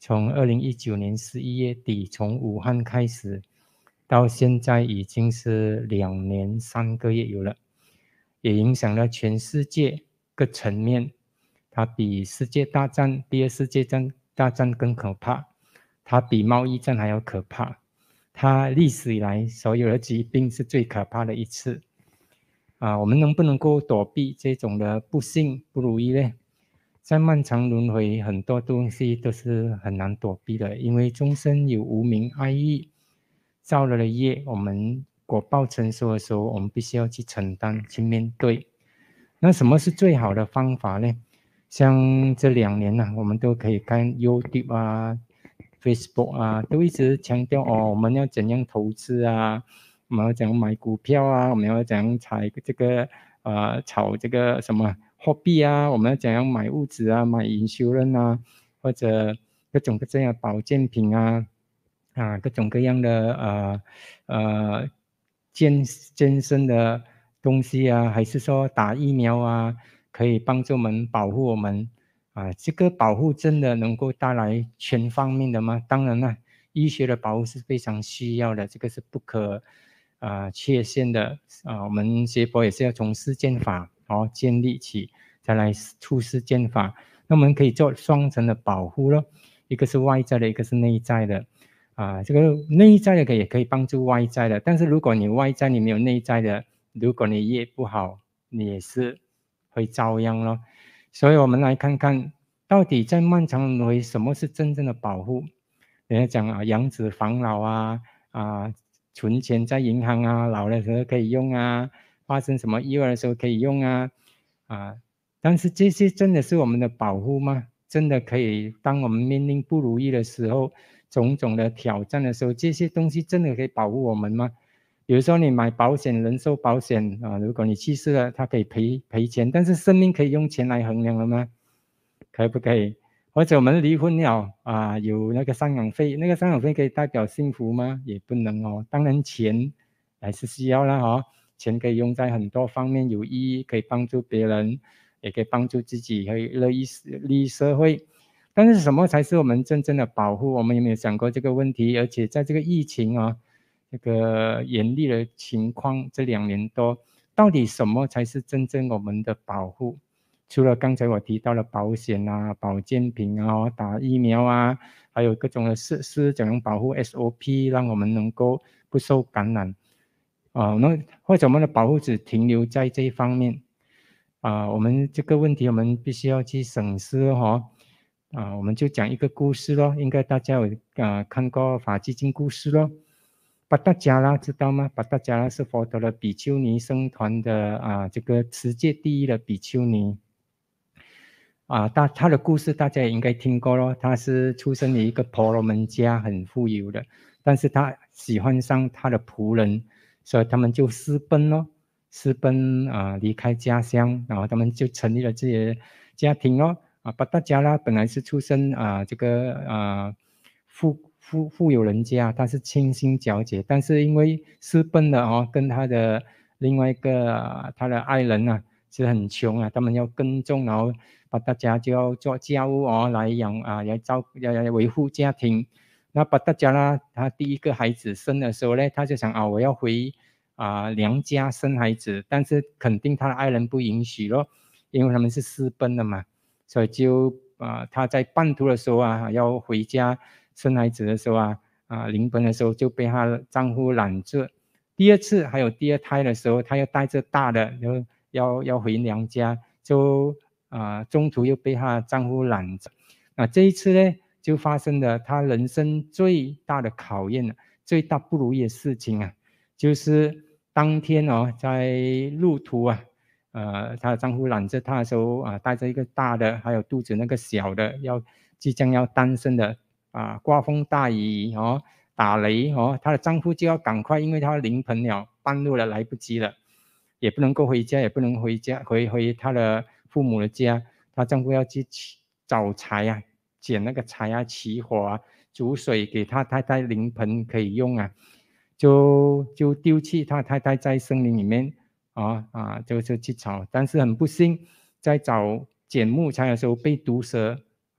从2019年11月底从武汉开始，到现在已经是2年3个月有了，也影响了全世界各层面。它比世界大战、第二世界大战更可怕，它比贸易战还要可怕，它历史以来所有的疾病是最可怕的一次。我们能不能够躲避这种的不幸不如意呢？在漫长轮回，很多东西都是很难躲避的，因为众生有无明爱欲，造了的业，我们果报成熟的时候，我们必须要去承担、去面对。那什么是最好的方法呢？像这2年呢，我们都可以看 YouTube 啊、Facebook 啊，都一直强调我们要怎样投资啊，我们要怎样买股票啊，我们要怎样炒这个什么货币啊，我们要怎样买物质啊，买insurance啊，或者各种各样的保健品啊，各种各样的健身的东西啊，还是说打疫苗啊，可以帮助我们保护我们这个保护真的能够带来全方面的吗？当然了，医学的保护是非常需要的，这个是不可缺陷的我们学佛也是要从世间法建立起，再来出世间法。那我们可以做双层的保护咯，一个是外在的，一个是内在的这个内在的也可以帮助外在的，但是如果你外在你没有内在的，如果你业不好，你也是会遭殃咯。所以我们来看看到底在漫长轮回什么是真正的保护。人家讲养子防老存钱在银行老的时候可以用发生什么意外的时候可以用但是这些真的是我们的保护吗？真的可以当我们面临不如意的时候，种种的挑战的时候，这些东西真的可以保护我们吗？比如说你买保险，人寿保险如果你去世了，它可以赔钱，但是生命可以用钱来衡量了吗？可不可以？或者我们离婚了有那个赡养费，那个赡养费可以代表幸福吗？也不能当然钱还是需要啦钱可以用在很多方面，有意义，可以帮助别人，也可以帮助自己，可以利益社会。但是什么才是我们真正的保护？我们有没有想过这个问题？而且在这个疫情这个严厉的情况，这2年多，到底什么才是真正我们的保护？除了刚才我提到的保险保健品打疫苗还有各种的设施怎样保护 SOP， 让我们能够不受感染那或者我们的保护只停留在这一方面我们这个问题我们必须要去审视我们就讲一个故事咯，应该大家有看过法基金故事咯。巴达加拉知道吗？巴达加拉是佛陀的比丘尼僧团的这个持戒第一的比丘尼他的故事大家也应该听过咯。他是出生于一个婆罗门家，很富有的，但是他喜欢上他的仆人，所以他们就私奔咯，离开家乡，然后他们就成立了自己的家庭咯巴达加拉本来是出生这个富有人家，他是清心皎洁，但是因为私奔了跟他的另外一个他的爱人是很穷他们要耕种，然后巴达加就要做家务来要维护家庭。那巴达加拉他第一个孩子生的时候呢，他就想我要回娘家生孩子，但是肯定他的爱人不允许咯，因为他们是私奔的嘛，所以就他在半途的时候要回家生孩子的时候临奔的时候就被她的丈夫拦住。第二次还有第二胎的时候，她要带着大的要回娘家，就中途又被她的丈夫拦着。这一次呢，就发生了她人生最大的考验，最大不如意的事情就是当天在路途她的丈夫拦着她的时候带着一个大的，还有肚子那个小的，即将要诞生的刮风大雨打雷她的丈夫就要赶快，因为他临盆了，半路了，来不及了，也不能够回家，也不能回他的父母的家，她丈夫要去找柴捡那个柴起火煮水给他太太临盆可以用就丢弃他太太在森林里面就是去找，但是很不幸，在捡木材的时候被毒蛇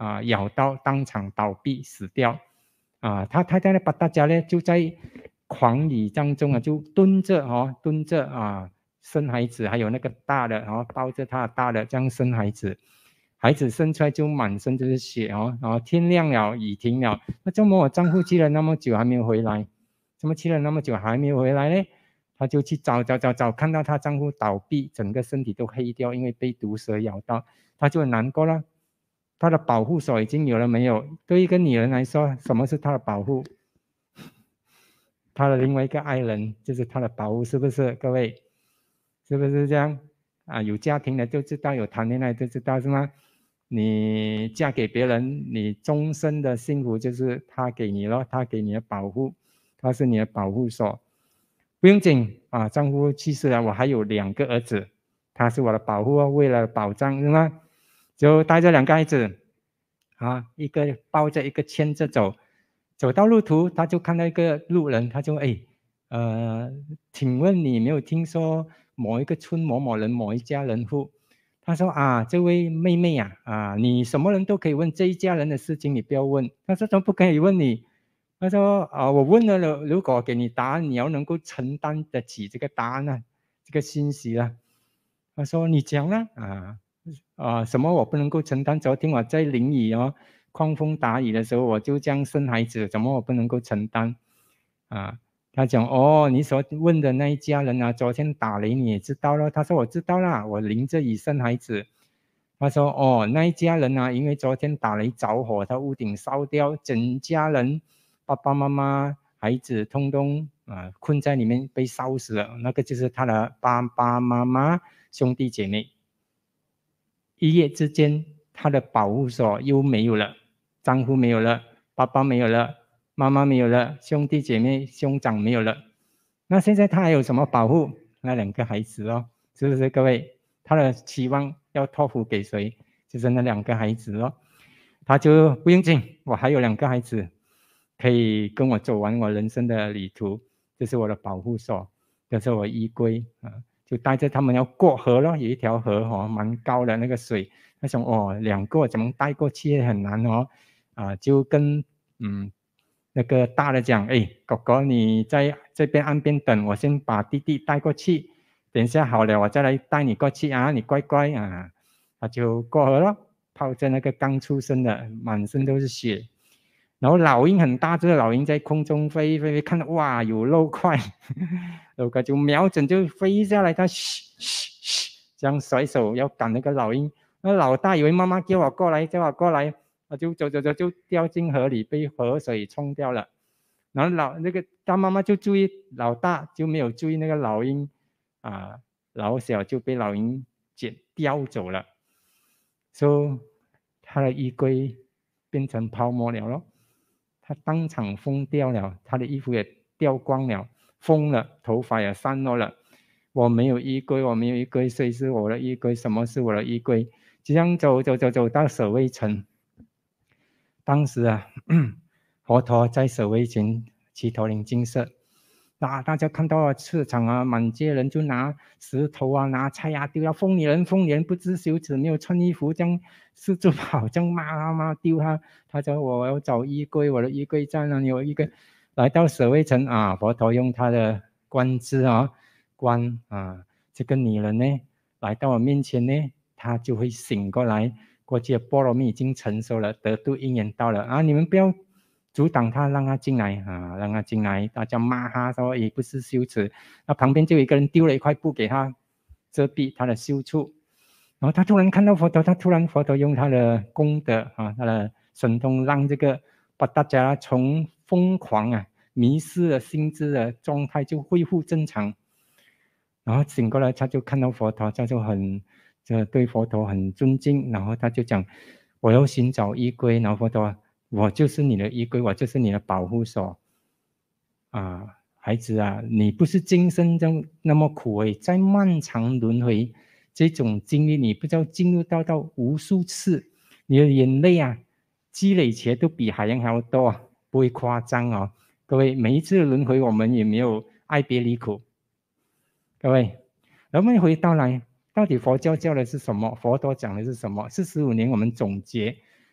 咬到，当场倒闭死掉。他太太呢，巴达加呢就在狂雨当中就蹲着生孩子，还有那个大的抱着他的大的这样生孩子。孩子生出来就满身就是血然后天亮了，雨停了，那怎么我丈夫去了那么久还没有回来？怎么去了那么久还没有回来呢？她就去找，看到她丈夫倒闭，整个身体都黑掉，因为被毒蛇咬到，她就很难过了。她的保护所已经有了没有？对一个女人来说，什么是她的保护？她的另外一个爱人就是她的保护，是不是？各位，是不是这样？有家庭的就知道，有谈恋爱就知道，是吗？你嫁给别人，你终身的幸福就是他给你了，他给你的保护，他是你的保护所。不用紧丈夫去世了，我还有2个儿子，他是我的保护，为了保障，是吗？就带着2个孩子一个抱着，一个牵着走。走到路途，他就看到一个路人，他就请问你没有听说某一个村某某人某一家人户？他说这位妹妹你什么人都可以问，这一家人的事情你不要问。他说怎么不可以问你？他说我问了，如果给你答案，你要能够承担得起这个答案呢，这个信息了。他说你讲了什么我不能够承担？昨天我在淋雨狂风大雨的时候，我就这样生孩子，怎么我不能够承担？他讲你所问的那一家人昨天打雷你也知道了。他说我知道啦，我淋着雨生孩子。他说那一家人因为昨天打雷着火，他屋顶烧掉，整家人爸爸妈妈孩子通通困在里面被烧死了。那个就是他的爸爸妈妈兄弟姐妹。一夜之间他的保护所又没有了，丈夫没有了，爸爸没有了，妈妈没有了，兄弟姐妹兄长没有了。那现在他还有什么保护？那2个孩子是不是各位？他的期望要托付给谁？就是那2个孩子他就不用紧，我还有2个孩子可以跟我走完我人生的旅途，这是我的保护所，这是我依归就带着他们要过河有一条河蛮高的那个水。他想2个怎么带过去很难就跟那个大的讲，哥哥你在这边岸边等，我先把弟弟带过去，等一下好了我再来带你过去你乖乖他就过河了，泡在那个刚出生的满身都是血。然后老鹰很大只，老鹰在空中飞，看到哇有肉块肉块就瞄准就飞下来，他这样甩手要赶那个老鹰。那老大以为妈妈叫我过来就走就掉进河里，被河水冲掉了。然后那个大妈妈就注意老大，就没有注意那个老鹰老小就被老鹰叼走了。所以他的衣柜变成泡沫了咯，他当场疯掉了，他的衣服也掉光了，疯了，头发也散落了。我没有衣柜，我没有衣柜，谁是我的衣柜？什么是我的衣柜？这样走到舍卫城。当时佛陀在舍卫城齐头林精舍，大家看到市场满街人就拿石头拿菜丢到疯女人不知羞耻，没有穿衣服，这样四处跑，这样骂丢他。他说我要找衣柜，我的衣柜在哪里？有一个来到舍卫城佛陀用他的观智观这个女人呢来到我面前呢，她就会醒过来，过去的波罗蜜已经成熟了，得度因缘到了你们不要阻挡他，让他进来让他进来。大家骂他说也不是羞耻。那旁边就有一个人丢了一块布给他遮蔽他的羞处。然后他突然看到佛陀，佛陀用他的功德他的神通，让这个把大家从疯狂迷失了心智的状态就恢复正常。然后醒过来，他就看到佛陀，他就对佛陀很尊敬。然后他就讲我要寻找衣柜。然后佛陀我就是你的衣柜，我就是你的保护所孩子你不是今生中那么苦在漫长轮回这种经历，你不知道进入到无数次，你的眼泪积累起来都比海洋还要多不会夸张各位，每一次的轮回我们也没有爱别离苦。各位，我们回到来，到底佛教教的是什么？佛陀讲的是什么？45年我们总结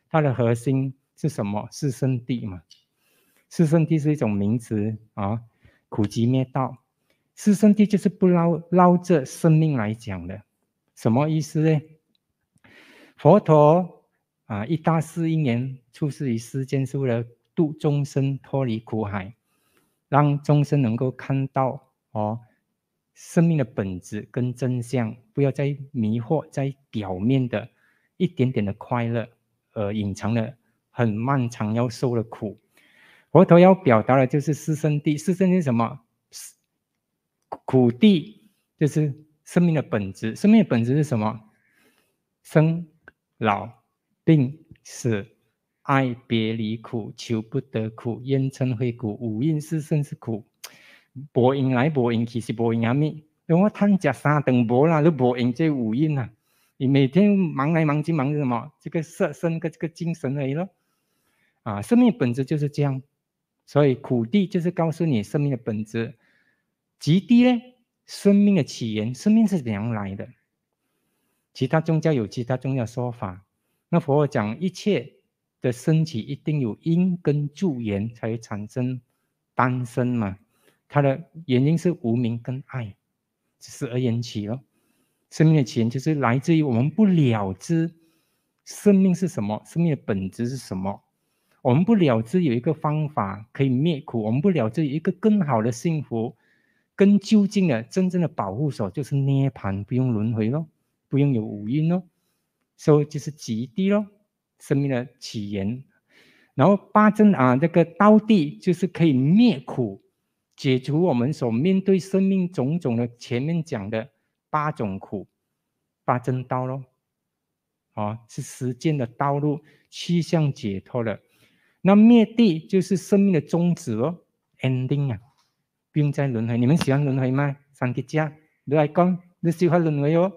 它的核心是什么？是圣谛嘛。四圣谛是一种名词啊，苦集灭道。四圣谛就是不捞着生命来讲的。什么意思呢？佛陀一大四因缘出世于世间，是为了度众生脱离苦海，让众生能够看到生命的本质跟真相，不要再迷惑在表面的一点点的快乐，隐藏了很漫长要受的苦。佛陀要表达的就是四圣谛。四圣谛是什么？苦谛就是生命的本质。生命的本质是什么？生老病死爱别离苦，求不得苦，冤嗔恚苦，五蕴四圣是苦。无用来无用去是无用什么？等我贪吃三顿无啦，都无用这五蕴啊！你每天忙来忙去忙什么？这个色身跟这个精神而已咯。生命本质就是这样。所以苦谛就是告诉你生命的本质。极谛呢？生命的起源，生命是怎样来的？其他宗教有其他宗教说法。那佛讲一切的升起一定有因跟助缘才会产生诞生嘛。它的原因是无明跟爱，只是而缘起咯。生命的起源就是来自于我们不了知生命是什么，生命的本质是什么。我们不了知有一个方法可以灭苦，我们不了知有一个更好的幸福，更究竟的真正的保护所就是涅槃，不用轮回咯，不用有五蕴咯。所以就是极谛咯，生命的起源。然后八真这个道谛就是可以灭苦，解除我们所面对生命种种的前面讲的八种苦，八真道咯。是实践的道路，趋向解脱的。那灭谛就是生命的终止咯 ，ending 不用再轮回。你们喜欢轮回吗？三吉家，你来讲，你喜欢轮回哦？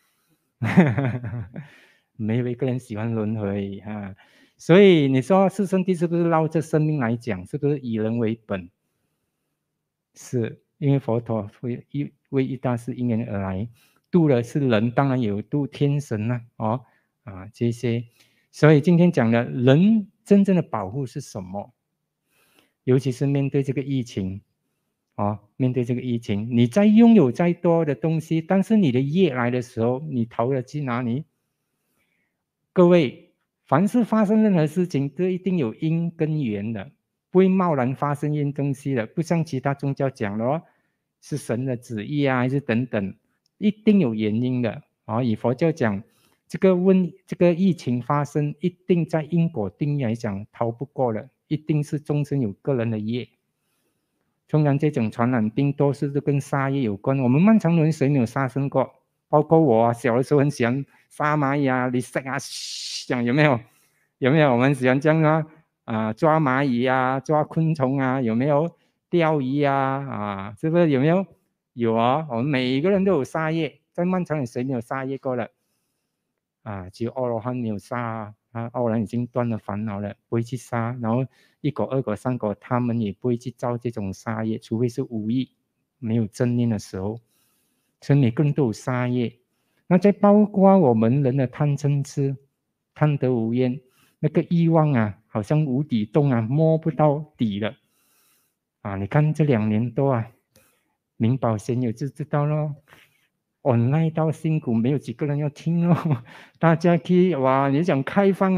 没有一个人喜欢轮回所以你说四圣谛是不是绕着生命来讲？是不是以人为本？是，因为佛陀为一大事因缘而来，度的是人，当然有度天神这些。所以今天讲的人真正的保护是什么？尤其是面对这个疫情面对这个疫情，你再拥有再多的东西，但是你的业来的时候，你逃了去哪里？各位，凡是发生任何事情都一定有因跟缘的，不会贸然发生一件东西的，不像其他宗教讲的是神的旨意还是等等，一定有原因的以佛教讲，这个疫情发生，一定在因果定义来讲逃不过了，一定是众生有个人的业。通常这种传染病多数都跟杀业有关。我们漫长轮谁没有杀生过？包括我小的时候很喜欢杀蚂蚁你塞讲有没有？有没有？我们喜欢这样抓蚂蚁抓昆虫有没有？钓鱼是不是有没有？有我们每一个人都有杀业，在漫长轮谁没有杀业过了？只有阿罗汉没有杀阿罗汉已经断了烦恼了，不会去杀。然后一果、二果、三果，他们也不会去造这种杀业，除非是无意没有正念的时候。所以每个人都有杀业。那再包括我们人的贪嗔痴，贪得无厌，那个欲望好像无底洞摸不到底了你看这2年多明宝贤友就知道咯，online 到辛苦，没有几个人要听咯。大家可以你讲开放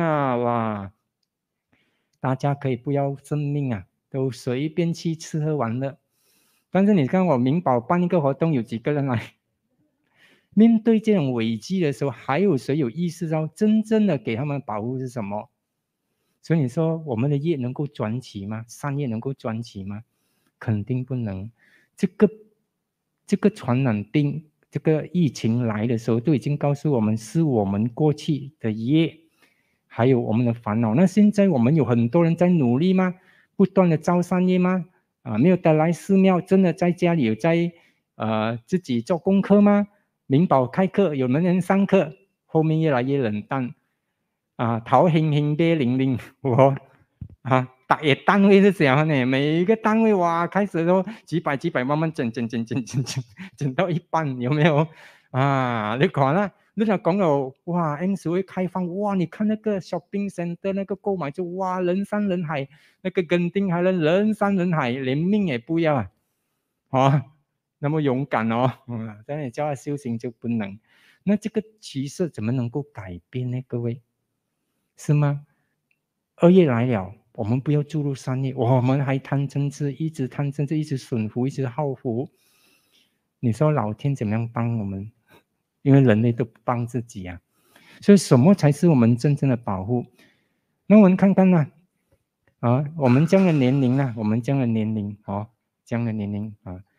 大家可以不要生命都随便去吃喝玩乐。但是你看我明宝办一个活动，有几个人来？面对这种危机的时候，还有谁有意识到真正的给他们保护是什么？所以你说我们的业能够转起吗？善业能够转起吗？肯定不能。这个传染病，这个疫情来的时候，都已经告诉我们是我们过去的业，还有我们的烦恼。那现在我们有很多人在努力吗？不断的造善业吗？没有带来寺庙，真的在家里有在自己做功课吗？明宝开课，有没有人上课？后面越来越冷淡头轻轻跌零零大业单位是怎样呢？每一个单位开始都几百慢慢整到一半，有没有你看人家讲了，哇 ，N10 会开放，哇，你看那个 shopping center 那个购买就哇人山人海，那个垦丁海人人山人海，连命也不要啊，那么勇敢哦，但你叫他修行就不能，那这个趋势怎么能够改变呢？各位，是吗？恶业来了，我们不要注入善业，我们还贪嗔痴，一直贪嗔痴，一直损福，一直耗福。你说老天怎么样帮我们？因为人类都不帮自己啊，所以什么才是我们真正的保护？那我们看看呢？我们这样的年龄呢？我们这样的年龄这样的年龄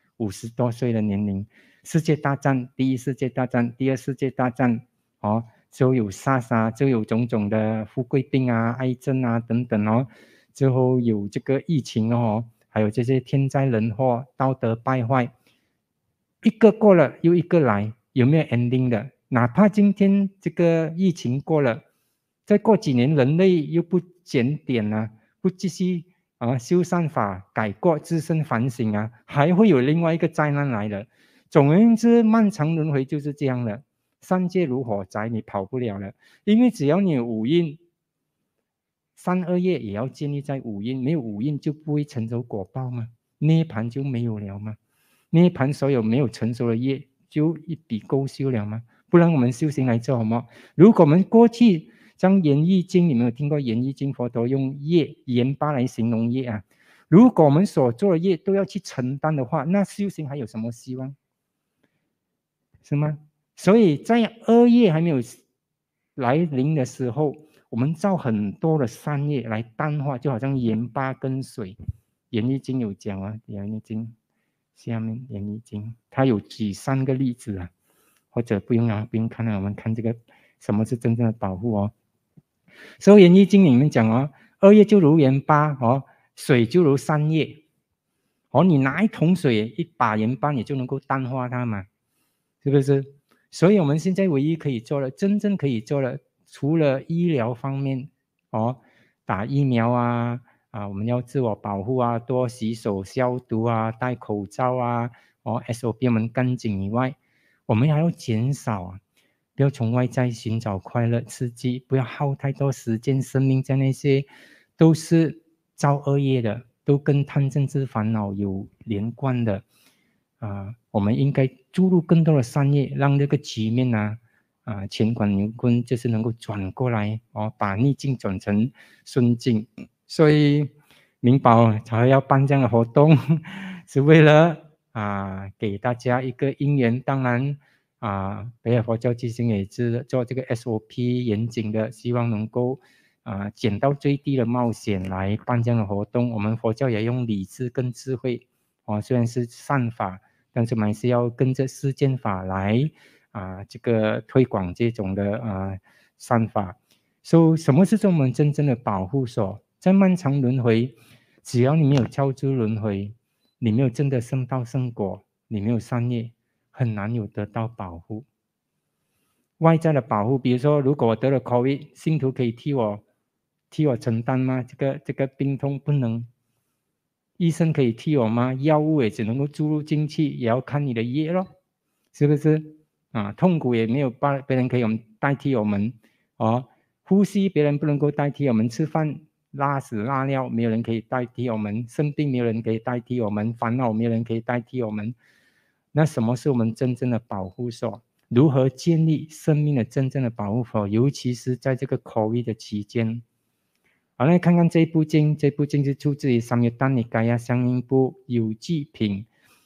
50多岁的年龄，世界大战，第一世界大战，第二世界大战，就有 SARS 啊，就有种种的富贵病啊、癌症啊等等之后有这个疫情还有这些天灾人祸、道德败坏，一个过了又一个来，有没有 ending 的？哪怕今天这个疫情过了，再过几年人类又不检点啊，不继续修善法、改过自身反省啊，还会有另外一个灾难来的。总而言之，漫长轮回就是这样的。三界如火灾，你跑不了了，因为只要你有五蕴，善恶业也要建立在五蕴，没有五蕴就不会成熟果报嘛，涅槃就没有了嘛。涅槃所有没有成熟的业就一笔勾销了吗？不然我们修行来做什么？如果我们过去像演义经，你们有听过演义经？佛陀用业盐巴来形容业啊。如果我们所做的业都要去承担的话，那修行还有什么希望？是吗？所以在恶业还没有来临的时候，我们造很多的善业来淡化，就好像盐巴跟水。演义经有讲啊，演义经下面演义经，它有举3个例子啊，或者不用看了，我们看这个什么是真正的保护所以演义经里面讲恶业就如盐巴水就如善业你拿一桶水一把盐巴你就能够淡化它嘛，是不是？所以我们现在唯一可以做的，真正可以做的，除了医疗方面打疫苗我们要自我保护多洗手消毒戴口罩SOP 我们跟紧以外，我们还要减少不要从外在寻找快乐刺激，不要耗太多时间生命在那些都是造恶业的，都跟贪嗔痴烦恼有连贯的我们应该注入更多的善业，让这个局面乾坤牛坤就是能够转过来把逆境转成顺境。所以明宝才要办这样的活动，是为了给大家一个因缘。当然北海佛教基金也是做这个 SOP 严谨的，希望能够减到最低的冒险来办这样的活动。我们佛教也用理智跟智慧虽然是善法，但是我们还是要跟着世间法来这个推广这种的善法。所以什么是我们真正的保护所？在漫长轮回，只要你没有超出轮回，你没有真的圣道圣果，你没有善业，很难有得到保护。外在的保护，比如说如果我得了 COVID， 信徒可以替我承担吗？这个病痛不能。医生可以替我吗？药物也只能够注入进去，也要看你的业咯，是不是痛苦也没有别人可以代替我们呼吸别人不能够代替我们，吃饭拉屎拉尿没有人可以代替我们，生病没有人可以代替我们，烦恼没有人可以代替我们。那什么是我们真正的保护所？如何建立生命的真正的保护所？尤其是在这个 COVID 的期间。好，来看看这部经。这部经是出自于三月丹尼盖亚相应部有记品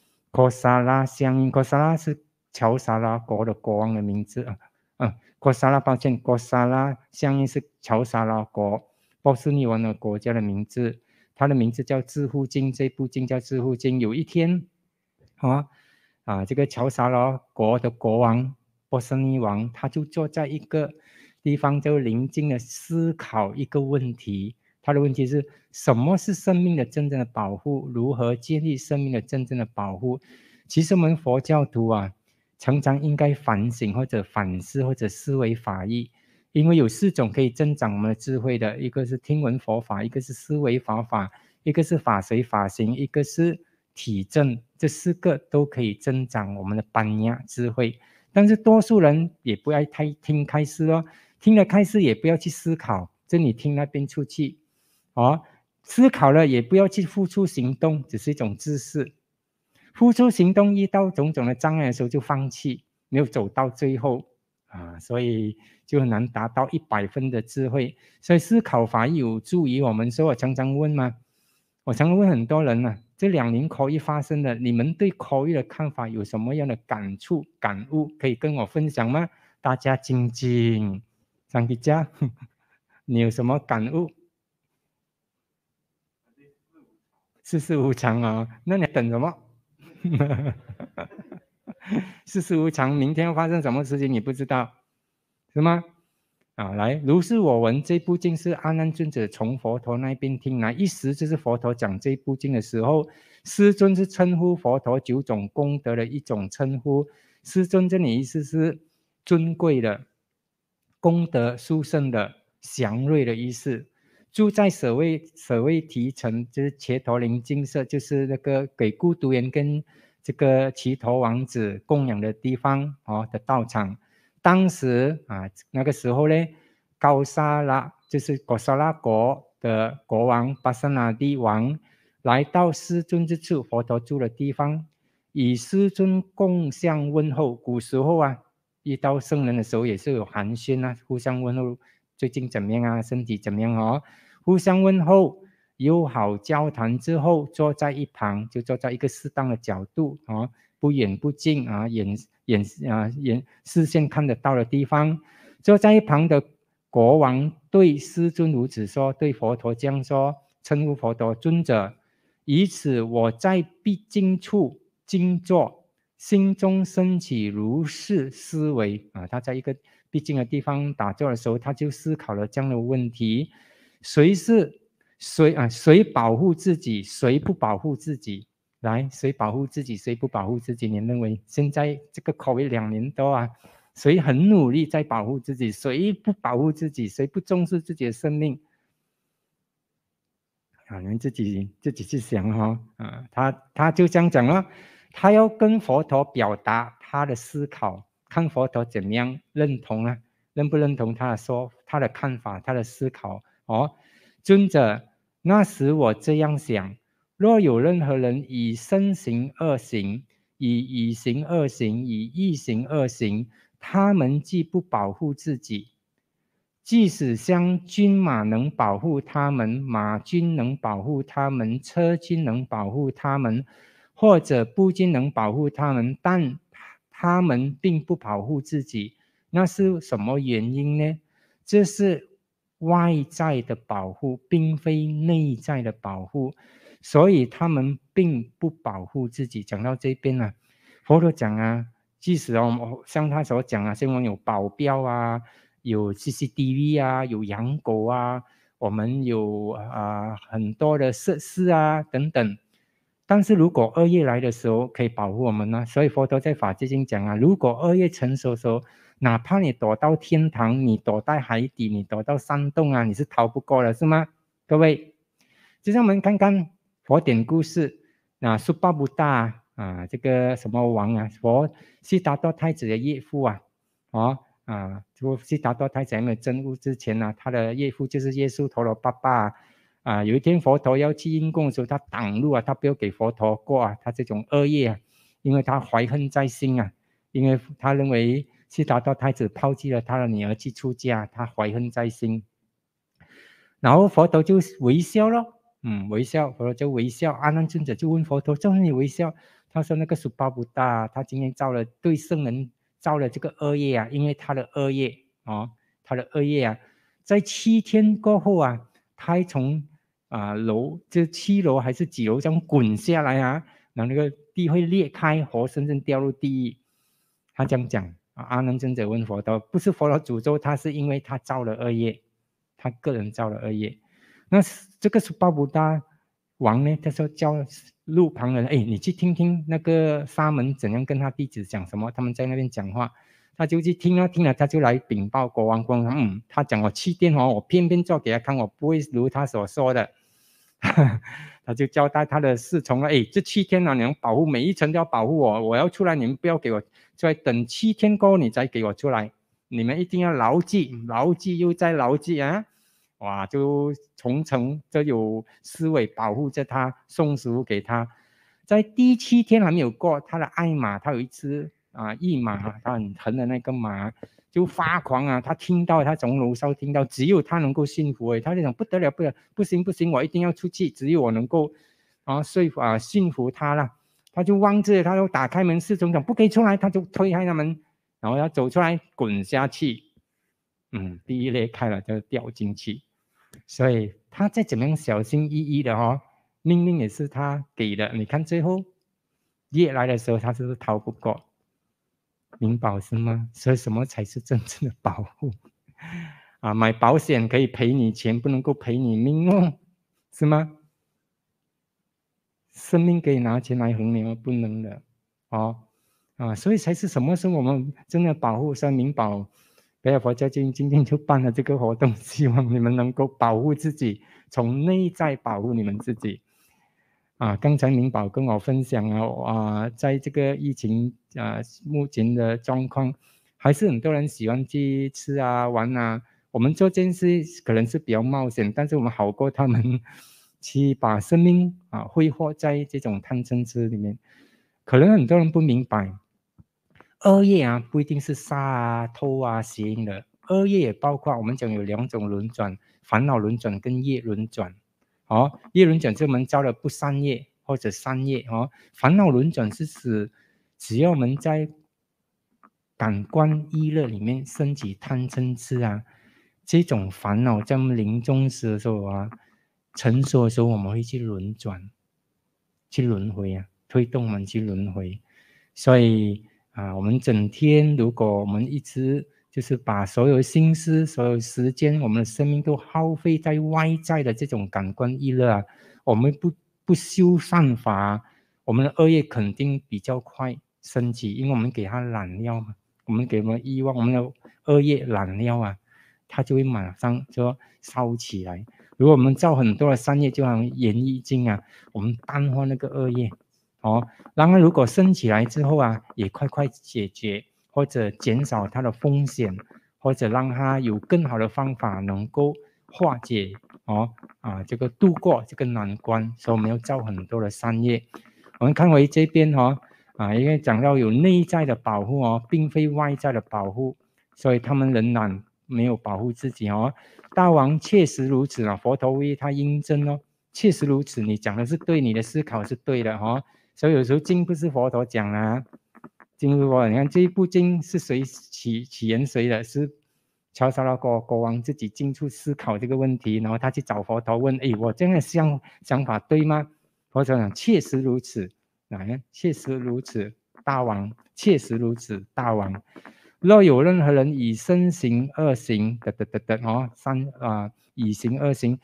Kosala 相应。Kosala 是乔萨拉国的国王的名字Kosala 抱歉 Kosala 相应是乔萨拉国波斯匿王的国家的名字，它的名字叫智护经。这部经叫智护经。有一天这个乔萨拉国的国王波斯匿王，他就坐在一个地方就宁静的思考一个问题。他的问题是什么是生命的真正的保护？如何建立生命的真正的保护？其实我们佛教徒常常应该反省或者反思或者思维法义，因为有4种可以增长我们的智慧的，一个是听闻佛法，一个是思维法，一个是法随法行，一个是体证。这4个都可以增长我们的般若智慧。 但是多数人也不要太听开示哦，听了开示也不要去思考，这里听那边出去思考了也不要去付出行动，只是一种知识。付出行动遇到种种的障碍的时候就放弃，没有走到最后所以就很难达到100分的智慧。所以思考法有助于我们。所以我常常问嘛，我常常问很多人这2年 COVID 发生的，你们对 COVID 的看法有什么样的感触感悟，可以跟我分享吗？大家静静上去家你有什么感悟？世事无常那你等什么？世事无常，明天要发生什么事情你不知道，是吗？来，如是我闻，这部经是阿难尊者从佛陀那边听来，一时就是佛陀讲这部经的时候，师尊是称呼佛陀9种功德的一种称呼。师尊这里意思是尊贵的、功德殊胜的、祥瑞的意思。住在舍卫提城，就是伽陀林精舍，就是那个给孤独园跟这个齐陀王子供养的地方的道场。当时那个时候呢，高沙拉就是果沙拉国的国王巴沙那帝王来到师尊之处，佛陀住的地方，与师尊共相问候。古时候遇到圣人的时候也是有寒暄互相问候，最近怎么样身体怎么样互相问候，友好交谈之后，坐在一旁，就坐在一个适当的角度不远不近视线看得到的地方。坐在一旁的国王对师尊如此说，对佛陀这样说，称呼佛陀尊者。以此我在必经处静坐，心中升起如是思维他在一个必经的地方打坐的时候，他就思考了这样的问题：谁保护自己，谁不保护自己？来，谁保护自己，谁不保护自己？你认为现在这个 COVID 2年多谁很努力在保护自己，谁不保护自己，谁不重视自己的生命你们自己去想他就这样讲了，他要跟佛陀表达他的思考，看佛陀怎么样认同认不认同他的看法，他的思考尊者，那时我这样想，若有任何人以身行恶行，以语行恶行，以意行恶行，他们既不保护自己，即使像军马能保护他们，马军能保护他们，车军能保护他们，或者步军能保护他们，但他们并不保护自己，那是什么原因呢？这是外在的保护，并非内在的保护，所以他们并不保护自己。讲到这边佛陀讲即使像他所讲像我们有保镖有 CCTV 有养狗我们有很多的设施等等，但是如果恶业来的时候可以保护我们所以佛陀在法界经讲如果恶业成熟的时候，哪怕你躲到天堂，你躲在海底，你躲到山洞你是逃不过了，是吗？各位，就像我们看看佛典故事苏巴布达这个什么王佛悉达多太子的岳父就悉达多太子还没有证悟之前他的岳父就是耶稣陀罗爸爸有一天佛陀要去阴供的时候，他挡路他不要给佛陀过他这种恶业因为他怀恨在心因为他认为悉达多太子抛弃了他的女儿去出家，他怀恨在心，然后佛陀就微笑咯微笑，佛陀就微笑，阿难尊者就问佛陀，为什么你微笑？他说那个苏巴布达他今天对圣人造了这个恶业因为他的恶业他的恶业在7天过后他还从楼就7楼还是几楼这样滚下来然后那个地会裂开，活生生掉入地狱。他这样讲阿难尊者问佛陀，不是佛陀诅咒他，是因为他造了恶业，他个人造了恶业。那这个苏巴布达王呢，他说叫路旁人你去听听那个沙门怎样跟他弟子讲什么，他们在那边讲话，他就去听了，他就来禀报国王，他讲我7天我偏偏做给他看，我不会如他所说的他就交代他的侍从了，这7天你们保护每一层都要保护我，我要出来，你们不要给我出来，等7天过后你再给我出来，你们一定要牢记，牢记又再牢记啊！哇，就重层就有侍卫保护着他，送食物给他。在第7天还没有过，他的爱马，他有一只义马，他很疼的那个马就发狂啊！他听到，他从楼上听到，只有他能够驯服他就想不得了，不行，我一定要出去，只有我能够驯服他了。他就望着，他就打开门，侍从讲不可以出来，他就推开他门，然后要走出来，滚下去。第一裂开了就掉进去。所以他再怎么样小心翼翼的命令也是他给的。你看最后夜来的时候，他是不是逃不过？明保是吗？所以什么才是真正的保护？买保险可以赔你钱，不能够赔你命是吗？生命可以拿钱来衡量，不能的所以才是什么是我们真的保护。所以明保北海佛教今天就办了这个活动，希望你们能够保护自己，从内在保护你们自己。刚才明宝跟我分享在这个疫情目前的状况，还是很多人喜欢去吃玩我们做这件事可能是比较冒险，但是我们好过他们去把生命挥霍在这种贪嗔痴里面。可能很多人不明白，恶业不一定是杀偷邪淫的，恶业也包括我们讲有2种轮转，烦恼轮转跟业轮转。业轮转是我们造的不善业或者善业烦恼轮转是指只要我们在感官意乐里面升起贪嗔痴这种烦恼在我们临终时的时候成熟的时候，我们会去轮转，去轮回推动我们去轮回。所以我们整天如果我们一直就是把所有心思所有时间我们的生命都耗费在外在的这种感官意乐我们不修善法我们的恶业肯定比较快升起，因为我们给它染料嘛，我们给我们欲望我们的恶业染料它就会马上就烧起来。如果我们造很多的善业，就好像演绎经我们淡化那个恶业然后如果升起来之后也快快解决，或者减少它的风险，或者让它有更好的方法能够化解这个度过这个难关。所以我们要造很多的善业。我们看回这边因为讲到有内在的保护并非外在的保护，所以他们仍然没有保护自己大王确实如此佛陀为他印证确实如此，你讲的是对，你的思考是对的所以有时候经不是佛陀讲经如果你看这一部经是谁起源谁的，是乔沙拉国王自己进出思考这个问题，然后他去找佛陀问我这样的想法对吗？佛陀讲确实如此确实如此大王，确实如此大王。若有任何人以身行恶行以行恶行，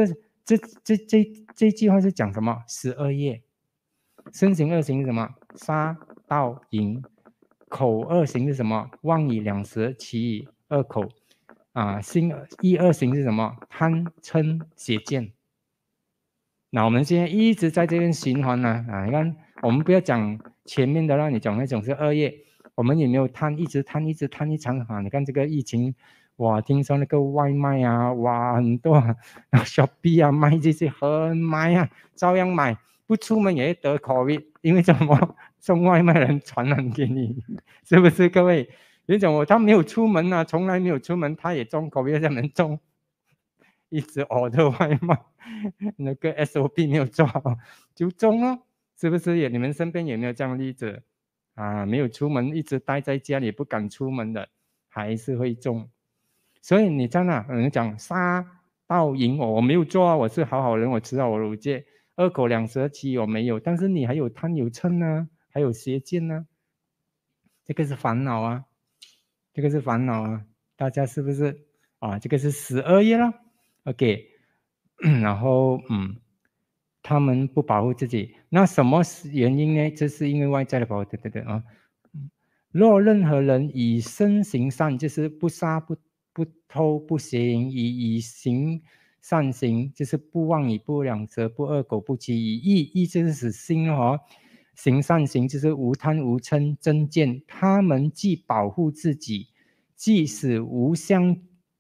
这句话是讲什么？12业。身行恶行是什么？杀盗淫。口恶行是什么？妄语两舌，绮语恶口心意恶行是什么？贪嗔邪见。那我们现在一直在这边循环你看我们不要讲前面的让你讲那种是恶业，我们也没有贪，一直贪一场你看这个疫情听说那个外卖很多Shopee 卖这些很买照样买，不出门也得 COVID， 因为什么？送外卖人传染给你，是不是各位？你讲他没有出门从来没有出门，他也中 COVID， 在门中一直 order 外卖，那个 SOP 没有做好就中是不是？你们身边有没有这样的例子没有出门，一直待在家里不敢出门的，还是会中。所以你在那人讲杀盗淫我没有做我是好人，我持好我戒，2口2舌绮语我没有，但是你还有贪有嗔还有邪见这个是烦恼这个是烦恼大家是不是这个是12业了 OK 然后他们不保护自己，那什么原因呢？这是因为外在的保护对若任何人以身行善，就是不杀不偷不邪淫，以行善行就是不妄语、不两舌、不恶口、不欺语。义就是使心哦，行善行就是无贪无嗔真见。他们既保护自己，即使无相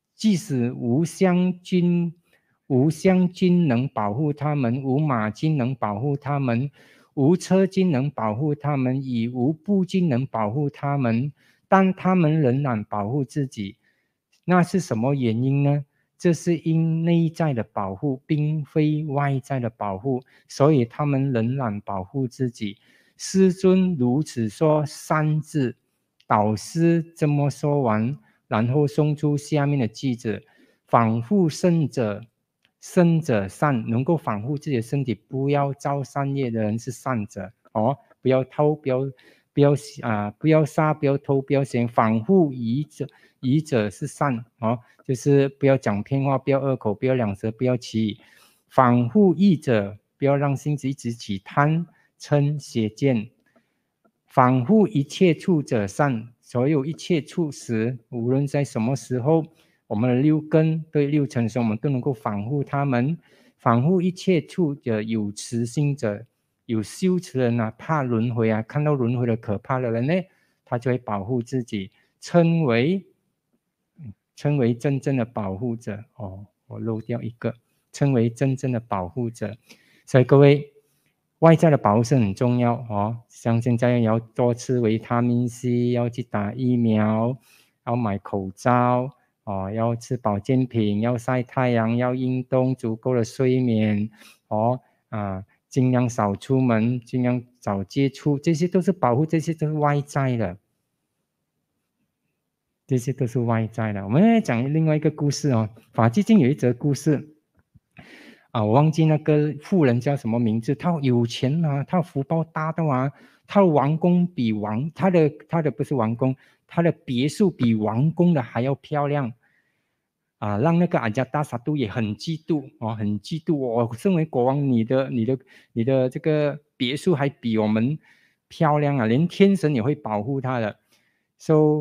军能保护他们，无马军能保护他们，无车军能保护他们，以无步军能保护他们，但他们仍然保护自己。那是什么原因呢？这是因内在的保护，并非外在的保护，所以他们仍然保护自己。师尊如此说三字，导师这么说完，然后送出下面的句子：防护身者善，能够防护自己的身体，不要造善业的人是善者哦，不要偷，不要杀，不要偷，不要嫌。防护疑者是善哦，就是不要讲骗话，不要恶口，不要两舌，不要欺语。防护义者，不要让心子一直起贪嗔邪见。防护一切处者善，所有一切处时，无论在什么时候，我们的六根对六尘所，我们都能够防护他们。防护一切处的有慈心者，有修持人啊，怕轮回啊，看到轮回的可怕的人呢，他就会保护自己，称为真正的保护者。哦，我漏掉一个，称为真正的保护者。所以各位，外在的保护是很重要哦，像现在要多吃维他命 C， 要去打疫苗，要买口罩哦，要吃保健品，要晒太阳，要运动，足够的睡眠哦尽量少出门，尽量少接触，这些都是保护，这些都是外在的，这些都是外在的。我们来讲另外一个故事哦，法纪经有一则故事。我忘记那个妇人叫什么名字，他有钱啊，他福报大到啊，他的王宫比他的不是王宫，他的别墅比王宫的还要漂亮让那个阿加达沙都也很嫉妒哦，很嫉妒我身为国王，你的这个别墅还比我们漂亮啊，连天神也会保护他的。So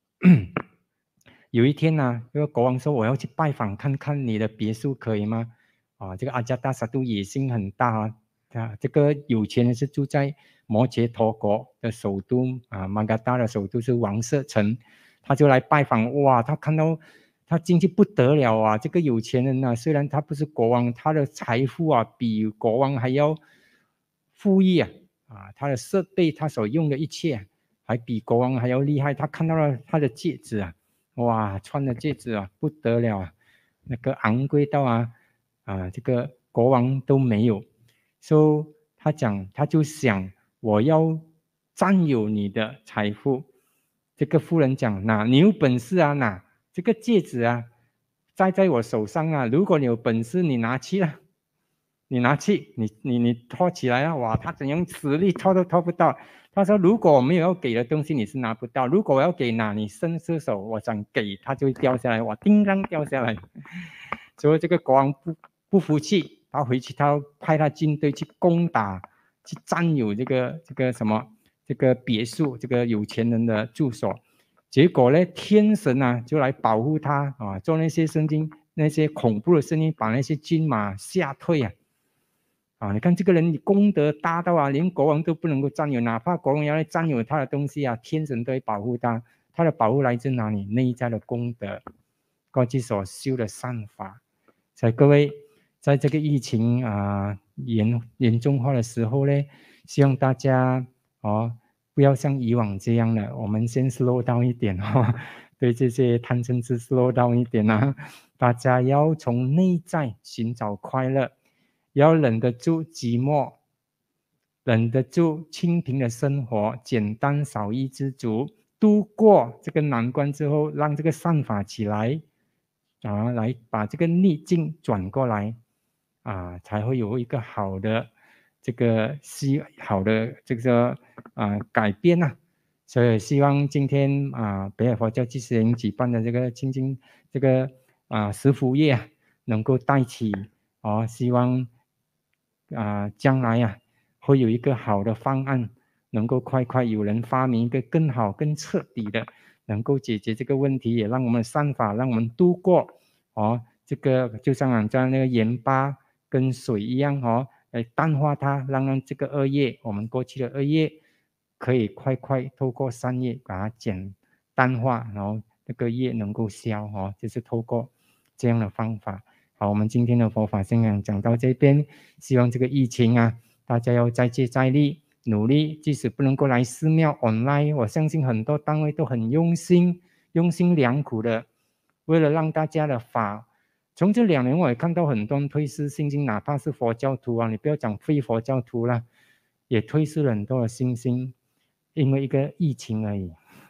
有一天呢，这个国王说我要去拜访看看你的别墅可以吗？这个阿加达沙都野心很大这个有钱人是住在摩羯陀国的首都马嘎达的首都是王舍城，他就来拜访。哇，他看到他经济不得了这个有钱人虽然他不是国王，他的财富比国王还要富裕他的设备，他所用的一切还比国王还要厉害。他看到了他的戒指哇，穿的戒指不得了那个昂贵到这个国王都没有。So 他就想我要占有你的财富。这个妇人讲，你有本事这个戒指戴在我手上如果你有本事你拿去了，你拿去，你拖起来哇，他怎样实力拖都拖不到。他说如果我没有要给的东西你是拿不到，如果我要给你伸出手，我想给他就会掉下来，哇，叮当掉下来。所以这个国王不服气，他回去他派他军队去攻打，去占有这个别墅，这个有钱人的住所。结果呢，天神就来保护他做那些恐怖的声音，把那些军马吓退你看这个人功德大到连国王都不能够占有，哪怕国王要来占有他的东西天神都会保护他。他的保护来自哪里？内在的功德，过去所修的善法。所以各位，在这个疫情严重化的时候呢，希望大家不要像以往这样了，我们先 slow down 一点对这些贪嗔痴 slow down 一点大家要从内在寻找快乐，要忍得住寂寞，忍得住清贫的生活，简单少欲知足，度过这个难关之后，让这个善法起来来把这个逆境转过来才会有一个好的这个改变所以希望今天北海佛教济世营举办的这个清净这个十福业能够带起希望将来会有一个好的方案，能够快有人发明一个更好更彻底的能够解决这个问题，也让我们善法让我们度过这个就像在那个盐巴跟水一样哦，来淡化它，让这个恶业，我们过去的恶业可以快透过善业把它淡化，然后那个业能够消哦，就是透过这样的方法。好，我们今天的佛法先讲到这边，希望这个疫情啊，大家要再接再厉，努力，即使不能够来寺庙 online， 我相信很多单位都很用心良苦的，为了让大家的法。从这2年我也看到很多人推失信心，哪怕是佛教徒啊，你不要讲非佛教徒啦，也推失了很多的信心，因为一个疫情而已，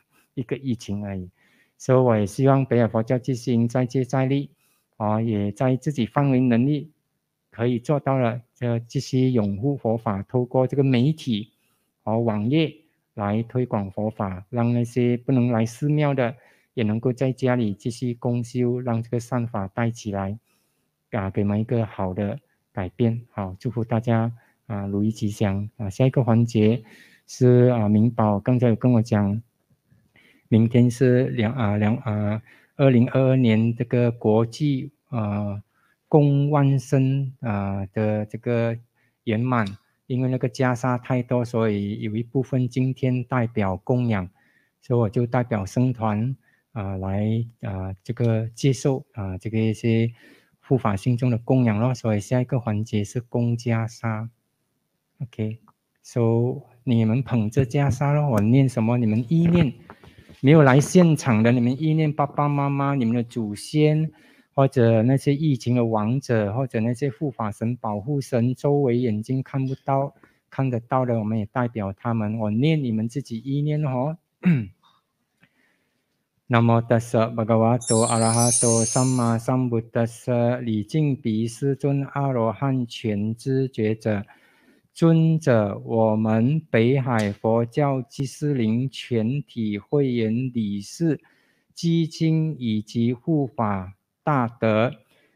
所以我也希望北海佛教基金会再接再厉也在自己范围能力可以做到了，继续拥护佛法，透过这个媒体网页来推广佛法，让那些不能来寺庙的也能够在家里继续共修，让这个善法带起来给我们一个好的改变。好，祝福大家如意吉祥下一个环节是明宝刚才有跟我讲，明天是2022年这个国际供万生的这个圆满，因为那个袈裟太多，所以有一部分今天代表供养，所以我就代表僧团来这个接受这个一些护法信众的供养咯。所以下一个环节是供袈裟。OK， so 你们捧着袈裟咯，我念什么你们意念。没有来现场的，你们意念爸爸妈妈、你们的祖先，或者那些疫情的王者，或者那些护法神、保护神，周围眼睛看不到、看得到的，我们也代表他们。我念你们自己意念哦。Namo tassa bhagavato arahato samma sambuddhassa 礼敬彼师尊阿罗汉全知觉者。尊者，我们北海佛教基斯林全体会员理事、基金以及护法大德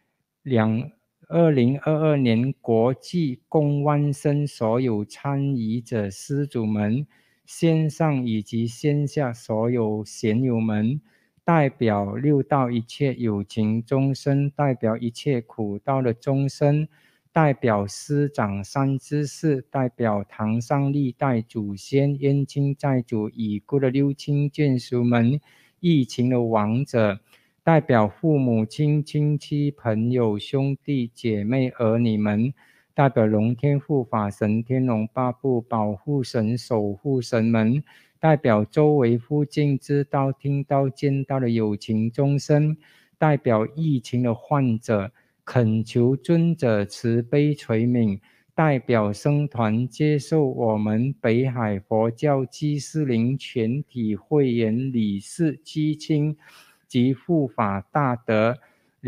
2022年国际供万生所有参与者施主们，线上以及线下所有贤友们，代表六道一切有情众生，代表一切苦道的众生，代表师长三知识，代表堂上历代祖先、冤亲债主、已故的六亲眷属们，疫情的亡者，代表父母亲、亲戚、朋友、兄弟姐妹、儿女们，代表龙天护法神、天龙八部保护神、守护神们，代表周围附近知道、听到、见到的有情众生，代表疫情的患者，恳求尊者慈悲垂悯，代表僧团接受我们北海佛教基斯林全体会员理事基亲及护法大德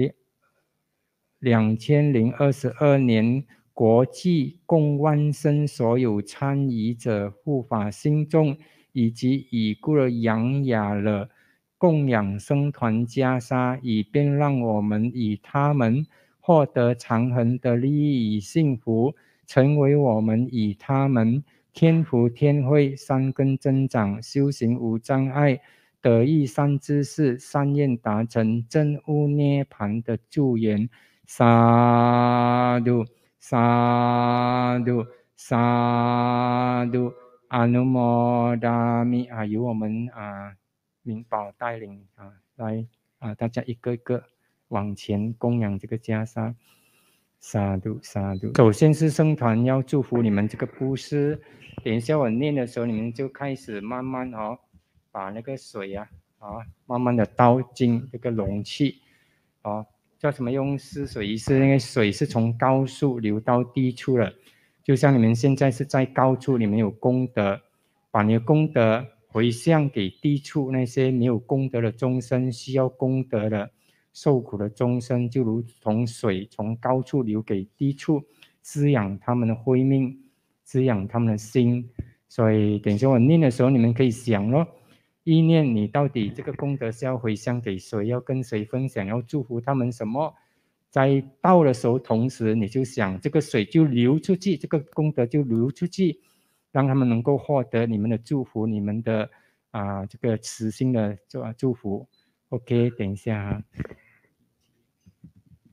2022年国际供万生所有参与者护法信众以及已故的杨雅了供养僧团袈裟，以便让我们与他们获得长恒的利益与幸福，成为我们与他们天福天慧、善根增长、修行无障碍、得益善知识、善愿达成、证悟涅槃的助缘。萨埵萨埵萨埵，阿努摩达米由我们明宝带领来大家一个一个往前供养这个袈裟。萨埵萨埵。首先是僧团要祝福你们这个布施，等一下我念的时候，你们就开始慢慢把那个水慢慢的倒进这个容器叫什么用施水仪式？那个水是从高处流到低处了，就像你们现在是在高处，你们有功德，把你的功德回向给低处那些没有功德的众生，需要功德的受苦的众生，就如同水从高处流给低处，滋养他们的慧命，滋养他们的心。所以等一下我念的时候，你们可以想咯，意念你到底这个功德是要回向给谁，要跟谁分享，要祝福他们什么。在倒的时候，同时你就想这个水就流出去，这个功德就流出去，让他们能够获得你们的祝福，你们的这个慈心的祝福。OK， 等一下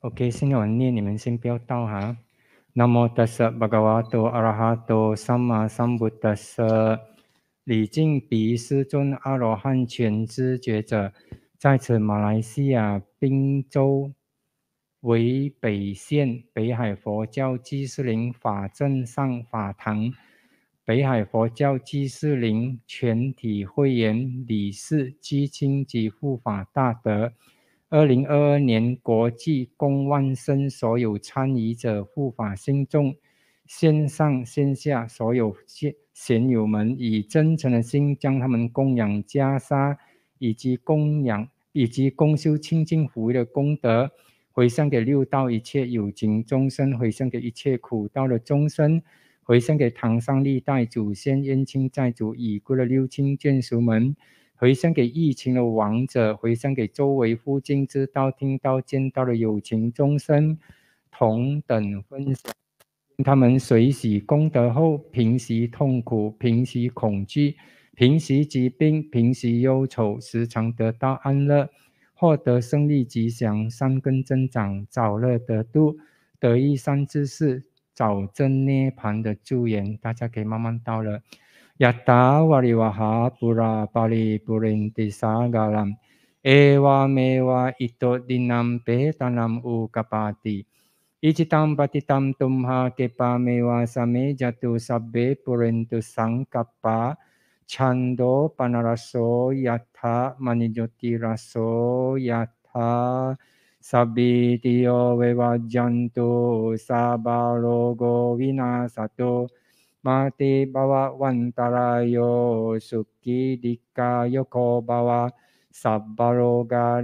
OK，现在我念，你们先不要倒哈。Namo tassa bhagavato arahato samma sambuddhassa。礼敬彼世尊阿罗汉全知觉者，在此马来西亚宾州为北县北海佛教济世林法正上法堂北海佛教济世林全体会员理事基清及护法大德。2022年国际公万生所有参与者护法信众，线上线下所有贤友们，以真诚的心将他们供养袈裟以及共修清净福的功德回向给六道一切有情众生，回向给一切苦道的众生，回向给唐三历代祖先冤亲债主已故的六亲眷属们，回向给疫情的亡者，回向给周围附近知道听到见到的有情众生，同等分享他们随喜功德后，平息痛苦，平息恐惧，平息疾病，平息忧愁，时常得到安乐，获得胜利吉祥，善根增长，早乐得度，得益善知识，早证涅槃的助缘。大家可以慢慢到了。Yatta varivaha pura pari purinti sagaram ewa mewa ito dinam petanam ukapati Ichitam patitam tumha kepa mewa same jatu sabbe purentu sangkappa chando panaraso yatha manijoti raso yatha sabitiyo vevajantu sabalogo vinasato mati bawa wantarayo suki dika yoko bawa sabbaloga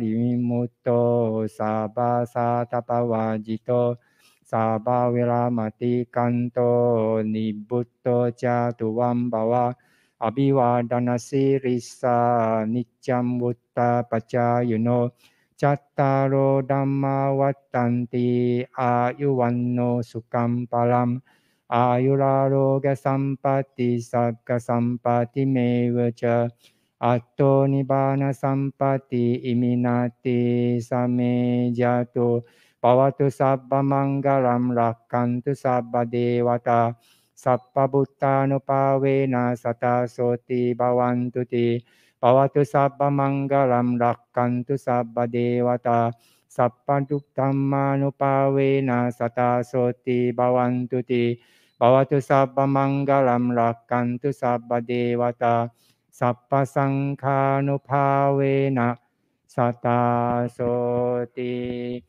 vimuto sabasa tapawajito Sabha viramati kanto nibbutto jatuvam bhava abhivadana sirisa nityam vutta pacayuno cattaro dhamma vattanti ayuvanno sukham palam ayuraroga sampatti sakka sampatti mevaca atto nibbana sampatti iminati same jatu Bhavatu sabba mangalam rakkantu sabba devata Sappa buddhanupavena sata soti bhavantu ti Bhavatu sabba mangalam rakkantu sabba devata Sappa buddhammanupavena sata soti bhavantu ti Bhavatu sabba mangalam rakkantu sabba devata Sappa sanghanupavena sata soti